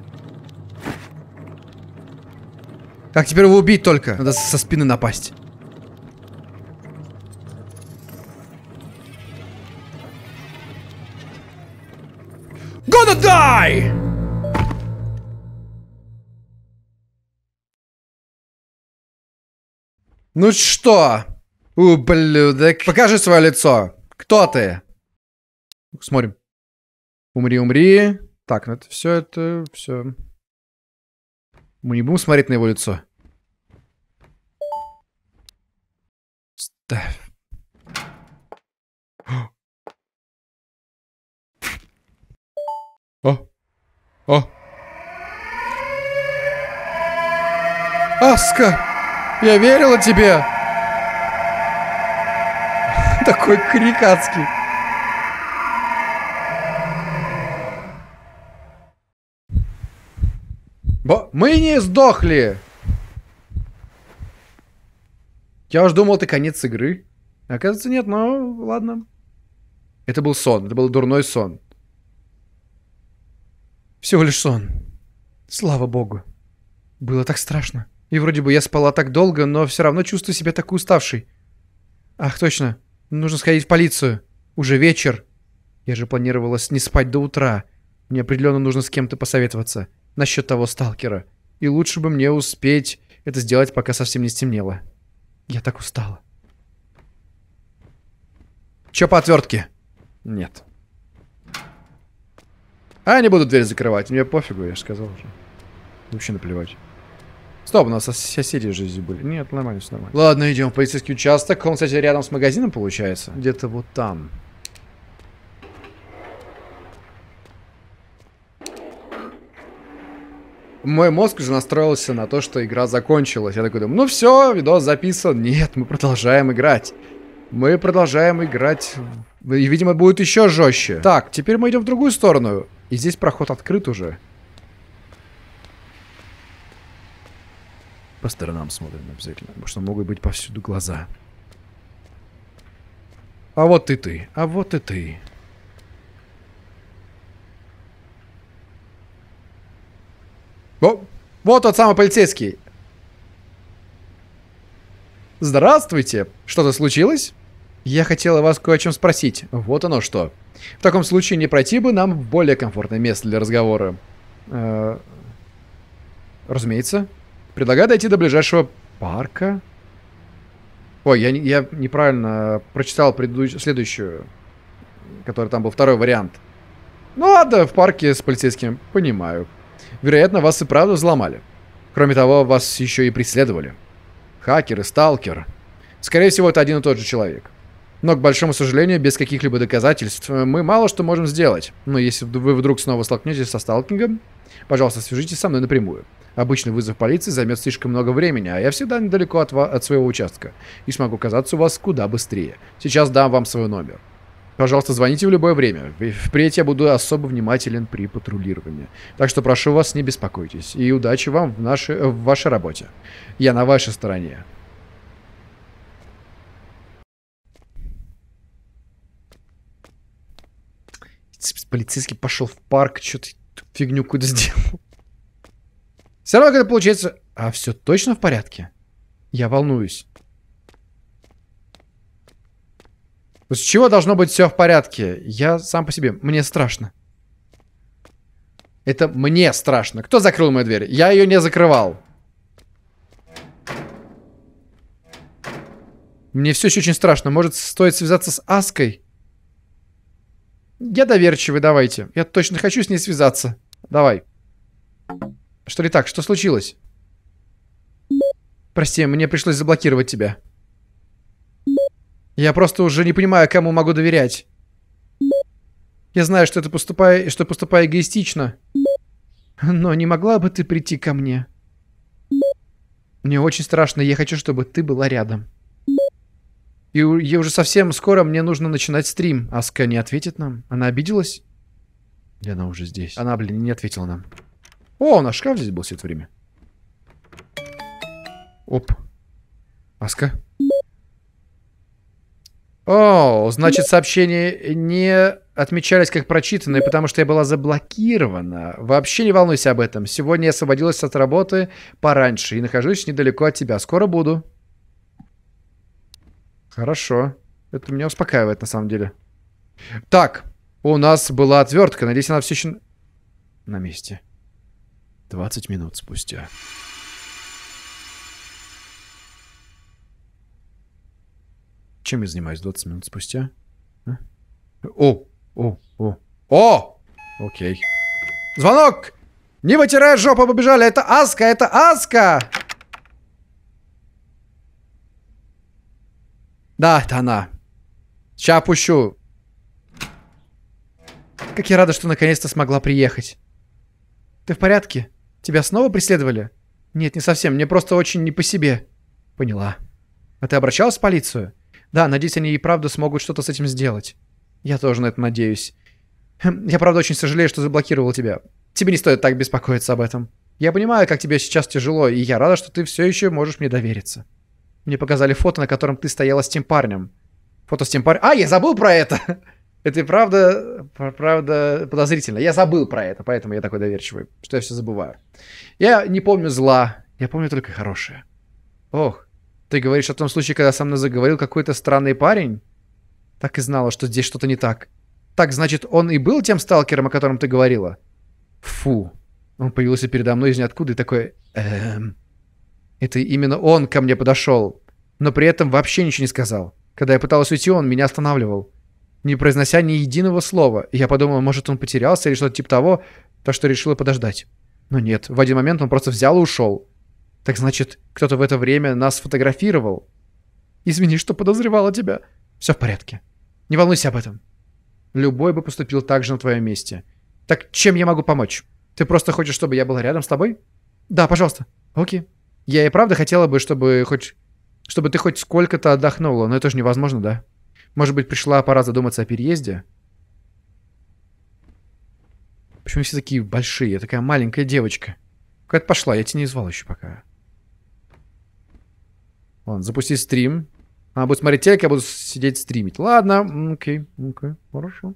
Как теперь его убить только? Надо со спины напасть. Gonna die! Ну что, ублюдок? Покажи свое лицо. Кто ты? Смотрим. Умри, умри. Так, ну это все. Мы не будем смотреть на его лицо. Ставь. О! Аска! Я верила тебе! Такой крик адский. Мы не сдохли! Я уж думал, это конец игры. Оказывается, нет, но ладно. Это был сон, это был дурной сон. Всего лишь сон. Слава богу. Было так страшно. И вроде бы я спала так долго, но все равно чувствую себя такой уставшей. Ах, точно. Нужно сходить в полицию. Уже вечер. Я же планировала не спать до утра. Мне определенно нужно с кем-то посоветоваться. Насчет того сталкера. И лучше бы мне успеть это сделать, пока совсем не стемнело. Я так устала. Чё по отвертке? Нет. А я не буду дверь закрывать. Мне пофигу, я же сказал уже. Вообще наплевать. Стоп, у нас соседи же здесь были. Нет, нормально, все нормально. Ладно, идем в полицейский участок. Он, кстати, рядом с магазином получается. Где-то вот там. Мой мозг уже настроился на то, что игра закончилась. Я такой думаю, ну все, видос записан. Нет, мы продолжаем играть. Мы продолжаем играть. И, видимо, будет еще жестче. Так, теперь мы идем в другую сторону. И здесь проход открыт уже. По сторонам смотрим обязательно. Потому что могут быть повсюду глаза. А вот и ты. А вот и ты. О, вот тот самый полицейский. Здравствуйте. Что-то случилось? Я хотела вас кое о чем спросить. Вот оно что. В таком случае не пройти бы нам в более комфортное место для разговора. Разумеется. Предлагаю дойти до ближайшего парка. Ой, я неправильно прочитал следующую, который там был второй вариант. Ну ладно, в парке с полицейским. Понимаю. Вероятно, вас и правда взломали. Кроме того, вас еще и преследовали. Хакер и сталкер. Скорее всего, это один и тот же человек. Но, к большому сожалению, без каких-либо доказательств мы мало что можем сделать. Но если вы вдруг снова столкнетесь со сталкингом, пожалуйста, свяжитесь со мной напрямую. Обычный вызов полиции займет слишком много времени, а я всегда недалеко от своего участка. И смогу оказаться у вас куда быстрее. Сейчас дам вам свой номер. Пожалуйста, звоните в любое время. Впредь я буду особо внимателен при патрулировании. Так что прошу вас, не беспокойтесь. И удачи вам в вашей работе. Я на вашей стороне. Полицейский пошел в парк, что-то фигню куда сделал. Все равно, когда получается... А все точно в порядке? Я волнуюсь. С чего должно быть все в порядке? Я сам по себе. Мне страшно. Это мне страшно. Кто закрыл мою дверь? Я ее не закрывал. Мне все еще очень страшно. Может, стоит связаться с Аской? Я доверчивый, давайте. Я точно хочу с ней связаться. Давай. Что ли так? Что случилось? Прости, мне пришлось заблокировать тебя. Я просто уже не понимаю, кому могу доверять. Я знаю, что поступаю эгоистично. Но не могла бы ты прийти ко мне? Мне очень страшно, я хочу, чтобы ты была рядом. И уже совсем скоро мне нужно начинать стрим. Аска не ответит нам? Она обиделась? Или она уже здесь? Она, блин, не ответила нам. О, у нас шкаф здесь был все это время. Оп. Аска. О, значит, сообщения не отмечались как прочитанные, потому что я была заблокирована. Вообще не волнуйся об этом. Сегодня я освободилась от работы пораньше и нахожусь недалеко от тебя. Скоро буду. Хорошо. Это меня успокаивает, на самом деле. Так, у нас была отвертка. Надеюсь, она все еще на месте. 20 минут спустя. Чем я занимаюсь 20 минут спустя? А? О! Окей. Звонок! Не вытирай жопу, побежали! Это Аска! Это Аска! Да, это она. Сейчас опущу. Как я рада, что наконец-то смогла приехать. Ты в порядке? Тебя снова преследовали? Нет, не совсем. Мне просто очень не по себе. Поняла. А ты обращалась в полицию? Да, надеюсь, они и правда смогут что-то с этим сделать. Я тоже на это надеюсь. Я правда очень сожалею, что заблокировал тебя. Тебе не стоит так беспокоиться об этом. Я понимаю, как тебе сейчас тяжело, и я рада, что ты все еще можешь мне довериться. Мне показали фото, на котором ты стояла с тем парнем. Фото с тем парнем... А, я забыл про это! Это и правда подозрительно. Я забыл про это, поэтому я такой доверчивый, что я все забываю. Я не помню зла, я помню только хорошее. Ох, ты говоришь о том случае, когда со мной заговорил какой-то странный парень? Так и знала, что здесь что-то не так. Так, значит, он и был тем сталкером, о котором ты говорила? Фу. Он появился передо мной из ниоткуда и такой... Это именно он ко мне подошел. Но при этом вообще ничего не сказал. Когда я пыталась уйти, он меня останавливал. Не произнося ни единого слова. И я подумала, может, он потерялся или что-то типа того, так что решила подождать. Но нет, в один момент он просто взял и ушел. Так значит, кто-то в это время нас сфотографировал. Извини, что подозревала тебя. Все в порядке. Не волнуйся об этом. Любой бы поступил так же на твоем месте. Так чем я могу помочь? Ты просто хочешь, чтобы я была рядом с тобой? Да, пожалуйста. Окей. Я и правда хотела бы, чтобы ты хоть сколько-то отдохнула, но это же невозможно, да? Может быть, пришла пора задуматься о переезде? Почему все такие большие? Я такая маленькая девочка. Куда-то пошла, я тебя не звал еще пока. Ладно, запусти стрим. Она будет смотреть телек, я буду сидеть стримить. Ладно, окей, хорошо.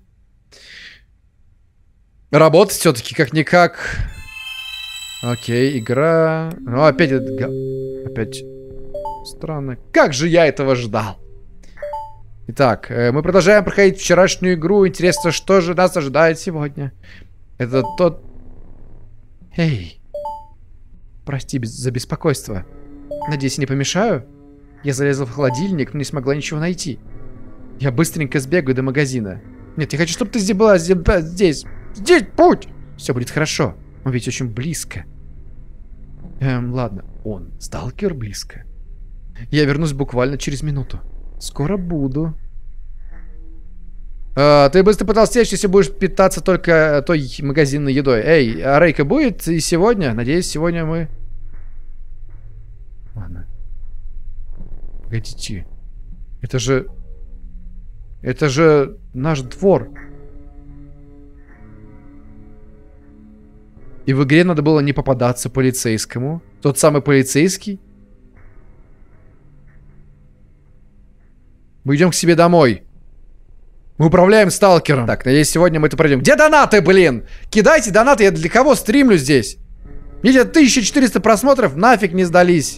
Работать все-таки как-никак. Окей, игра. Ну, опять опять странно. Как же я этого ждал? Итак, мы продолжаем проходить вчерашнюю игру. Интересно, что же нас ожидает сегодня? Это тот... Эй. Прости за беспокойство. Надеюсь, не помешаю? Я залезла в холодильник, но не смогла ничего найти. Я быстренько сбегаю до магазина. Нет, я хочу, чтобы ты здесь была. Здесь путь! Все будет хорошо. Он ведь очень близко. Ладно. Он, сталкер, близко. Я вернусь буквально через минуту. Скоро буду. Ты быстро потолстеешь, если будешь питаться только той магазинной едой. Эй, а Рейка будет и сегодня? Надеюсь, сегодня мы... Ладно. Погодите. Это же наш двор. И в игре надо было не попадаться полицейскому. Тот самый полицейский. Мы идем к себе домой. Мы управляем сталкером. Так, надеюсь, сегодня мы это пройдем. Где донаты, блин? Кидайте донаты, я для кого стримлю здесь? Видите, 1400 просмотров нафиг не сдались.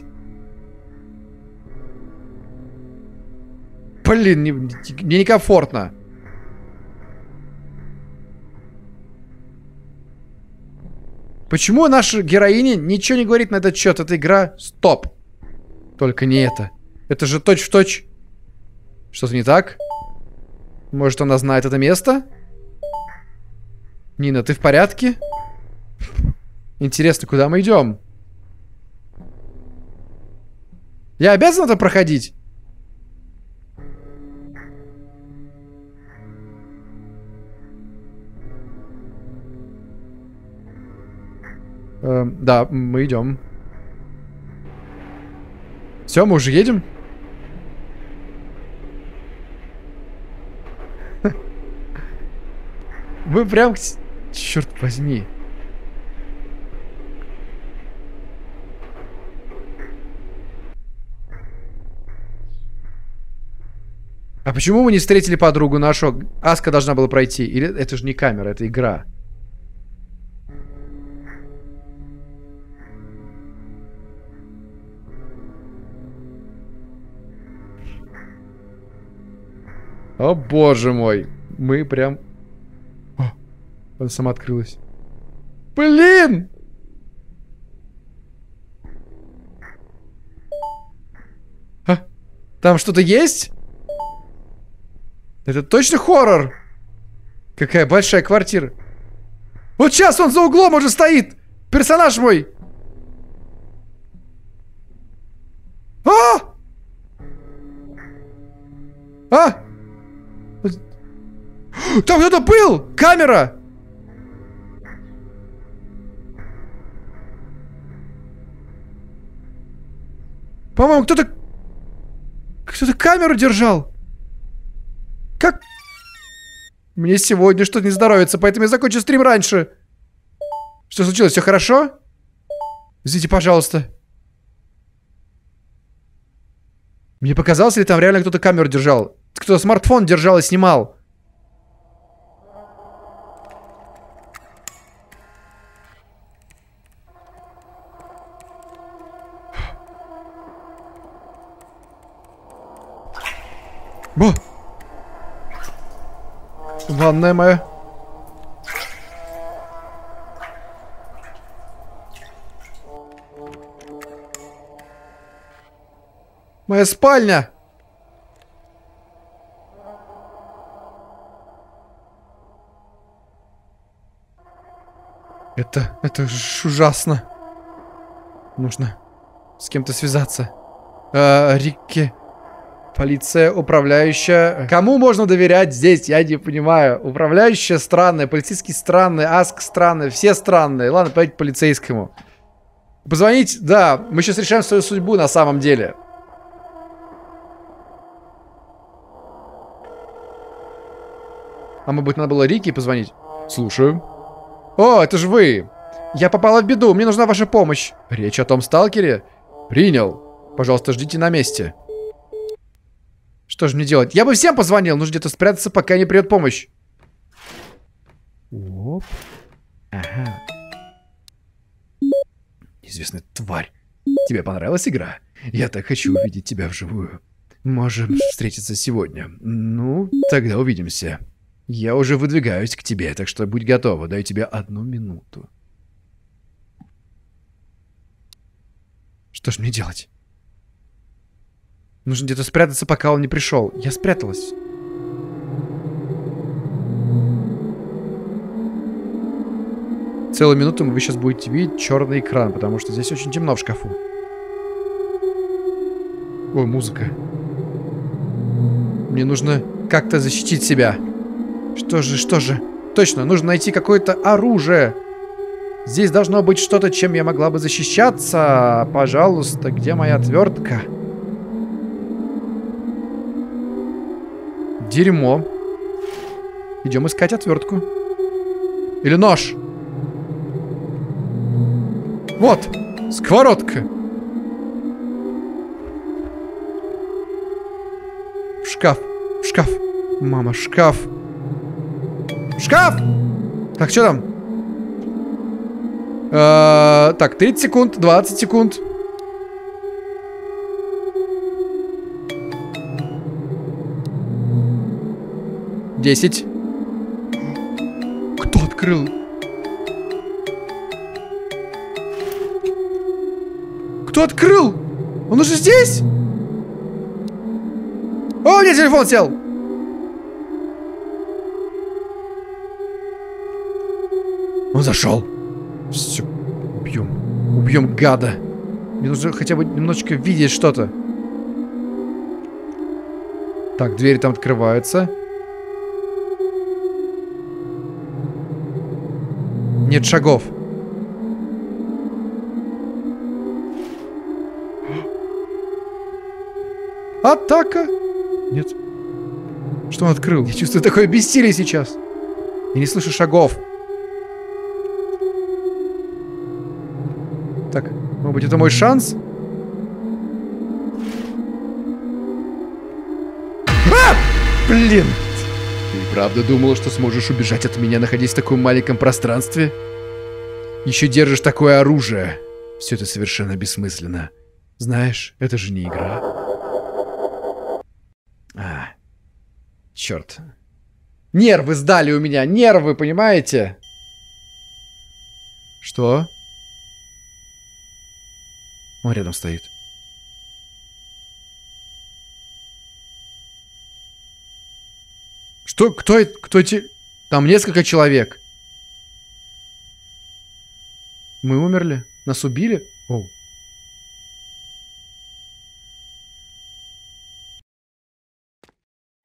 Блин, мне некомфортно. Почему наша героиня ничего не говорит на этот счет? Эта игра... Стоп. Только не это. Это же точь-в-точь. Что-то не так? Может, она знает это место? Нина, ты в порядке? Интересно, куда мы идем? Я обязан это проходить? Да, мы идем. Все, мы уже едем? Вы прям... Черт возьми. А почему мы не встретили подругу нашу? Аска должна была пройти. Или это же не камера, это игра. О, боже мой. Мы прям... О, она сама открылась. Блин! А? Там что-то есть? Это точно хоррор? Какая большая квартира. Вот сейчас он за углом уже стоит. Персонаж мой. А! А! Там кто-то был! Камера! По-моему, кто-то камеру держал. Как? Мне сегодня что-то не здоровится, поэтому я закончу стрим раньше. Что случилось? Все хорошо? Извините, пожалуйста. Мне показалось, или там реально кто-то камеру держал? Кто-то смартфон держал и снимал. Бо! Ванная моя. Моя спальня. Это ж ужасно. Нужно с кем-то связаться. Рикки. Полиция, управляющая. Кому можно доверять здесь, я не понимаю. Управляющая странная, полицейский странный, Аск странный, все странные. Ладно, пойдите к полицейскому. Позвонить, да, мы сейчас решаем свою судьбу на самом деле. А может быть, надо было Рике позвонить? Слушаю. О, это же вы. Я попала в беду, мне нужна ваша помощь. Речь о том сталкере? Принял. Пожалуйста, ждите на месте. Что же мне делать? Я бы всем позвонил. Нужно где-то спрятаться, пока не придет помощь. Оп. Ага. Неизвестная тварь. Тебе понравилась игра? Я так хочу увидеть тебя вживую. Можем встретиться сегодня. Ну, тогда увидимся. Я уже выдвигаюсь к тебе, так что будь готова. Даю тебе 1 минуту. Что ж мне делать? Нужно где-то спрятаться, пока он не пришел. Я спряталась. Целую минуту вы сейчас будете видеть черный экран, потому что здесь очень темно в шкафу. Ой, музыка. Мне нужно как-то защитить себя. Что же? Точно, нужно найти какое-то оружие. Здесь должно быть что-то, чем я могла бы защищаться. Пожалуйста, где моя отвертка? Дерьмо. Идем искать отвертку. Или нож. Вот, сковородка. Шкаф. Мама, шкаф. Шкаф! Так, что там? Так, 30 секунд, 20 секунд. Десять. Кто открыл? Кто открыл? Он уже здесь? О, у меня телефон сел. Он зашел. Все, убьем. Убьем гада. Мне нужно хотя бы немножечко видеть что-то. Так, двери там открываются. Нет шагов. Атака! Нет. Что он открыл? Я чувствую такое бессилие сейчас. Я не слышу шагов. Так, может быть, это мой шанс? А! Блин! Ты правда думала, что сможешь убежать от меня, находясь в таком маленьком пространстве? Еще держишь такое оружие. Все это совершенно бессмысленно. Знаешь, это же не игра. Черт. Нервы сдали у меня, нервы, понимаете? Что? Он рядом стоит. Что? Кто эти? Там несколько человек. Мы умерли? Нас убили? Оу.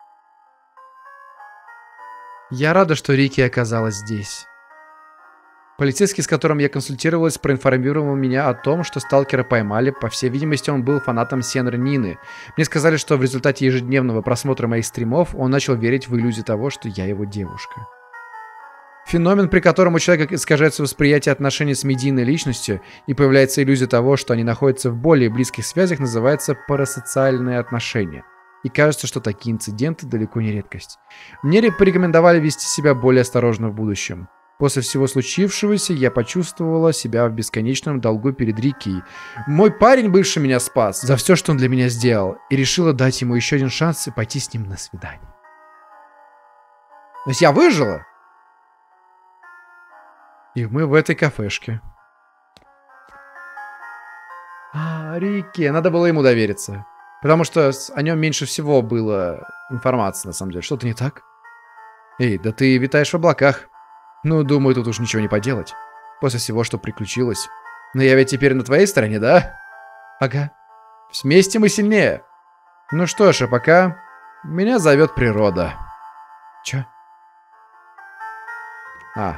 Я рада, что Рикки оказалась здесь. Полицейский, с которым я консультировалась, проинформировал меня о том, что сталкера поймали. По всей видимости, он был фанатом Сенры Нины. Мне сказали, что в результате ежедневного просмотра моих стримов он начал верить в иллюзию того, что я его девушка. Феномен, при котором у человека искажается восприятие отношений с медийной личностью и появляется иллюзия того, что они находятся в более близких связях, называется парасоциальные отношения. И кажется, что такие инциденты далеко не редкость. Мне порекомендовали вести себя более осторожно в будущем. После всего случившегося я почувствовала себя в бесконечном долгу перед Рикки. Мой парень бывший меня спас за все, что он для меня сделал, и решила дать ему еще один шанс и пойти с ним на свидание. То есть я выжила? И мы в этой кафешке. Рикки, надо было ему довериться. Потому что о нем меньше всего было информации, на самом деле. Что-то не так? Эй, да ты витаешь в облаках. Ну, думаю, тут уж ничего не поделать. После всего, что приключилось. Но я ведь теперь на твоей стороне, да? Ага. Вместе мы сильнее. Ну что ж, а пока меня зовет природа. Чё? А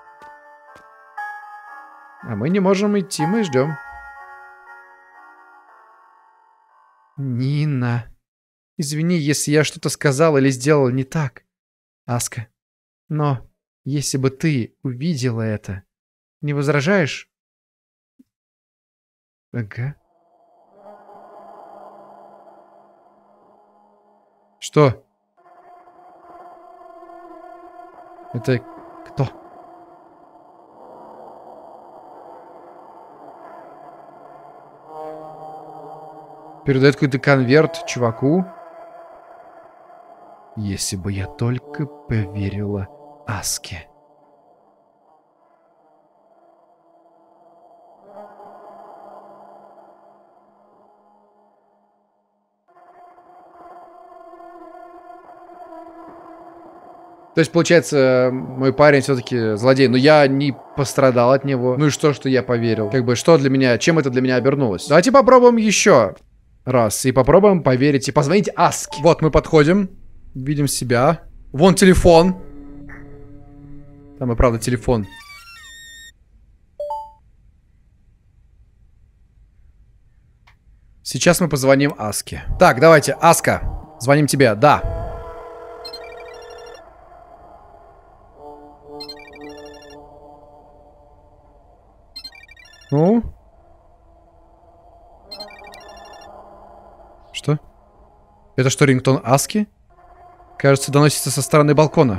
мы не можем идти, мы ждем. Нина. Извини, если я что-то сказал или сделал не так, Аска. Но если бы ты увидела это, не возражаешь? Ага. Что? Это кто? Передает какой-то конверт чуваку. Если бы я только поверила Аске. То есть, получается, мой парень все-таки злодей, но я не пострадал от него. Ну и что я поверил? Как бы, что для меня, чем это для меня обернулось? Давайте попробуем еще раз. И попробуем поверить и позвонить Аске. Вот мы подходим. Видим себя. Вон телефон. Там и правда телефон. Сейчас мы позвоним Аске. Так, давайте, Аска. Звоним тебе, да. Ну? Что? Это что, рингтон Аски? Кажется, доносится со стороны балкона.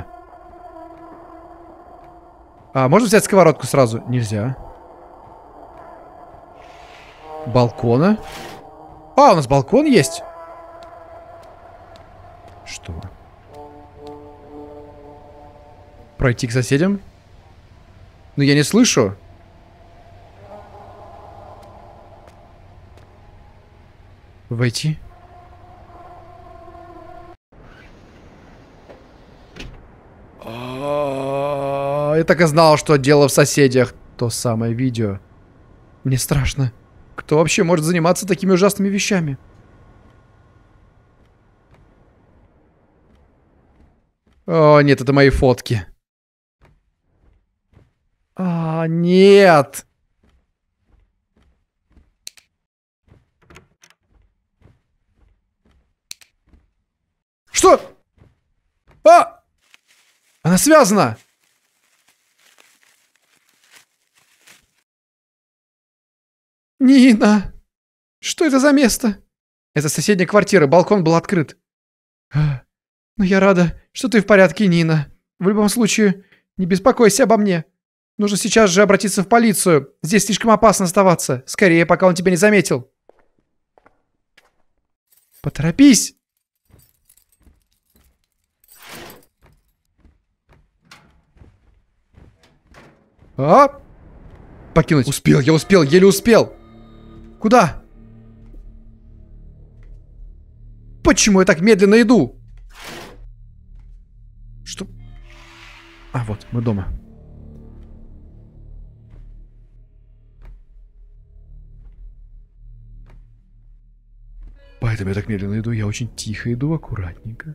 А, можно взять сковородку сразу? Нельзя. Балкона? А, у нас балкон есть? Что? Пройти к соседям? Но я не слышу. Войти? Я так и знал, что дело в соседях. То самое видео. Мне страшно. Кто вообще может заниматься такими ужасными вещами? О, нет, это мои фотки. Нет. Что? Она связана. Нина. Что это за место? Это соседняя квартира, балкон был открыт. Но я рада, что ты в порядке, Нина. В любом случае, не беспокойся обо мне. Нужно сейчас же обратиться в полицию. Здесь слишком опасно оставаться. Скорее, пока он тебя не заметил. Поторопись. Покинуть. Успел, я успел, еле успел. Куда? Почему я так медленно иду? Что? Вот, мы дома. Поэтому я так медленно иду. Я очень тихо иду, аккуратненько.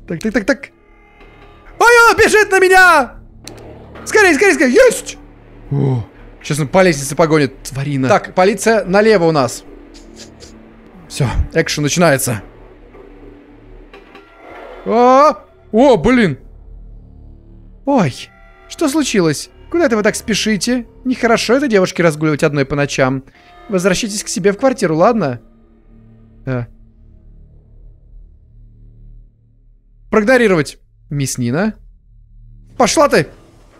Так. Ой, он бежит на меня! Скорее! Есть! О, сейчас он по лестнице погонит, тварина. Так, полиция налево у нас. Все, экшен начинается. О, блин. Ой, что случилось? Куда это вы так спешите? Нехорошо это девушке разгуливать одной по ночам. Возвращайтесь к себе в квартиру, ладно? Проигнорировать. Мисс Нина. Пошла ты!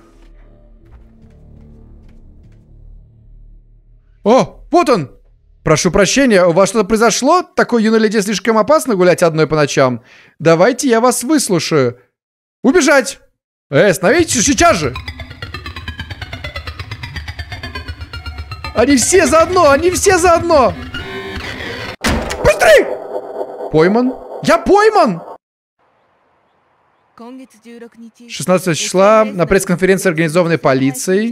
О, вот он! Прошу прощения, у вас что-то произошло? Такой юной леди слишком опасно гулять одной по ночам. Давайте я вас выслушаю. Убежать! Остановитесь сейчас же! Они все заодно! Быстрей! Пойман? Я пойман! 16 числа на пресс-конференции, организованной полицией.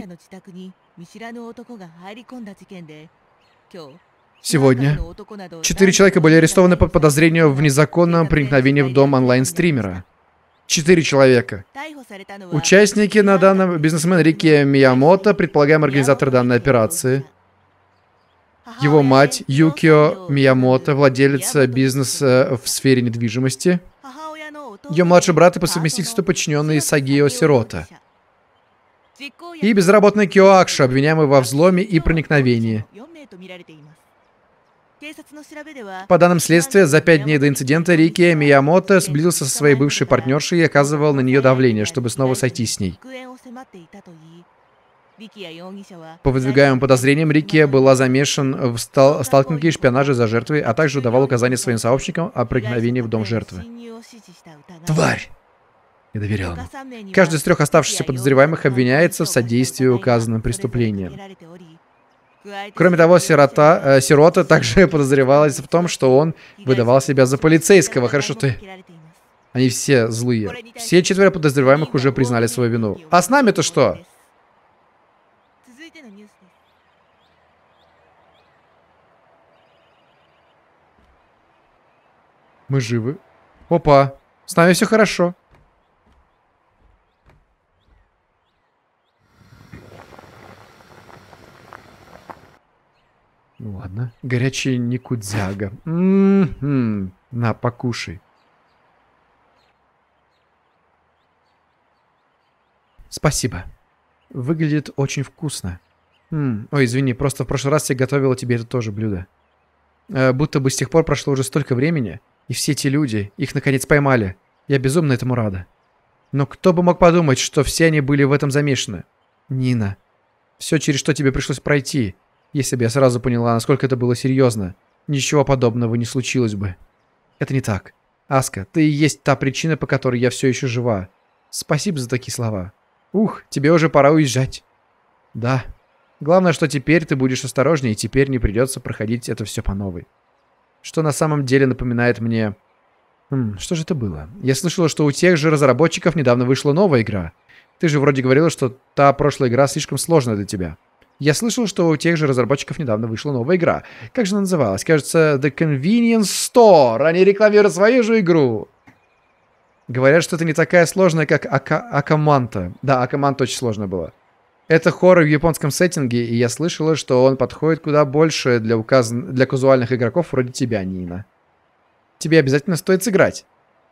Сегодня 4 человека были арестованы по подозрению в незаконном проникновении в дом онлайн-стримера. 4 человека. Участники на данном бизнесмен Рики Миямото, предполагаемый организатор данной операции. Его мать Юкио Миямото, владелица бизнеса в сфере недвижимости. Ее младший брат и по совместительству подчиненный Сагио Сирота. И безработный Киоакши, обвиняемый во взломе и проникновении. По данным следствия, за 5 дней до инцидента Рики Миямото сблизился со своей бывшей партнершей и оказывал на нее давление, чтобы снова сойти с ней. По выдвигаемым подозрениям, Рики была замешан в сталкинге и шпионаже за жертвой, а также давал указания своим сообщникам о проникновении в дом жертвы. Тварь! Не доверял ему. Каждый из 3 оставшихся подозреваемых обвиняется в содействии указанным преступлениям. Кроме того, Сирота также подозревалась в том, что он выдавал себя за полицейского. Хорошо ты. Они все злые. Все 4 подозреваемых уже признали свою вину. А с нами-то что? Мы живы. Опа. С нами все хорошо. Ну ладно. Горячий никудзяга. На, покушай. Спасибо. Выглядит очень вкусно. Ой, извини, просто в прошлый раз я готовила тебе это тоже блюдо. Будто бы с тех пор прошло уже столько времени. И все эти люди, их наконец поймали. Я безумно этому рада. Но кто бы мог подумать, что все они были в этом замешаны? Нина. Все, через что тебе пришлось пройти. Если бы я сразу поняла, насколько это было серьезно, ничего подобного не случилось бы. Это не так. Аска, ты и есть та причина, по которой я все еще жива. Спасибо за такие слова. Ух, тебе уже пора уезжать. Да. Главное, что теперь ты будешь осторожнее, и теперь не придется проходить это все по новой. Что на самом деле напоминает мне... что же это было? Я слышала, что у тех же разработчиков недавно вышла новая игра. Ты же вроде говорила, что та прошлая игра слишком сложная для тебя. Я слышал, что у тех же разработчиков недавно вышла новая игра. Как же она называлась? Кажется, The Convenience Store. Они рекламируют свою же игру. Говорят, что это не такая сложная, как Акаманта. Да, Акаманта очень сложная была. Это хоррор в японском сеттинге, и я слышала, что он подходит куда больше для казуальных игроков вроде тебя, Нина. Тебе обязательно стоит сыграть.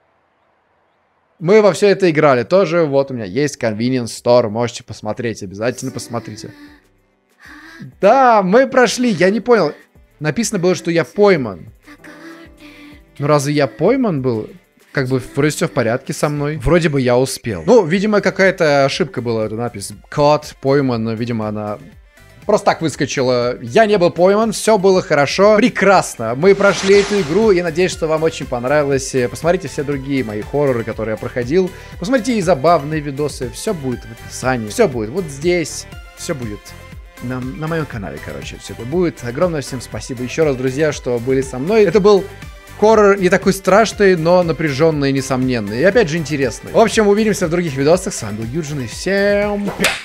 Мы во все это играли. Тоже вот у меня есть Convenience Store. Можете посмотреть. Обязательно посмотрите. Да, мы прошли. Я не понял. Написано было, что я пойман. Ну разве я пойман был? Как бы вроде все в порядке со мной. Вроде бы я успел. Ну, видимо, какая-то ошибка была. Эта надпись. Caught, пойман. Видимо, она просто так выскочила. Я не был пойман. Все было хорошо. Прекрасно. Мы прошли эту игру. И надеюсь, что вам очень понравилось. Посмотрите все другие мои хорроры, которые я проходил. Посмотрите и забавные видосы. Все будет в описании. Все будет вот здесь. Все будет на моем канале, короче. Все это будет. Огромное всем спасибо еще раз, друзья, что были со мной. Это был... хоррор не такой страшный, но напряженный и несомненный. И опять же интересный. В общем, увидимся в других видосах. С вами был Юджин, и всем пока!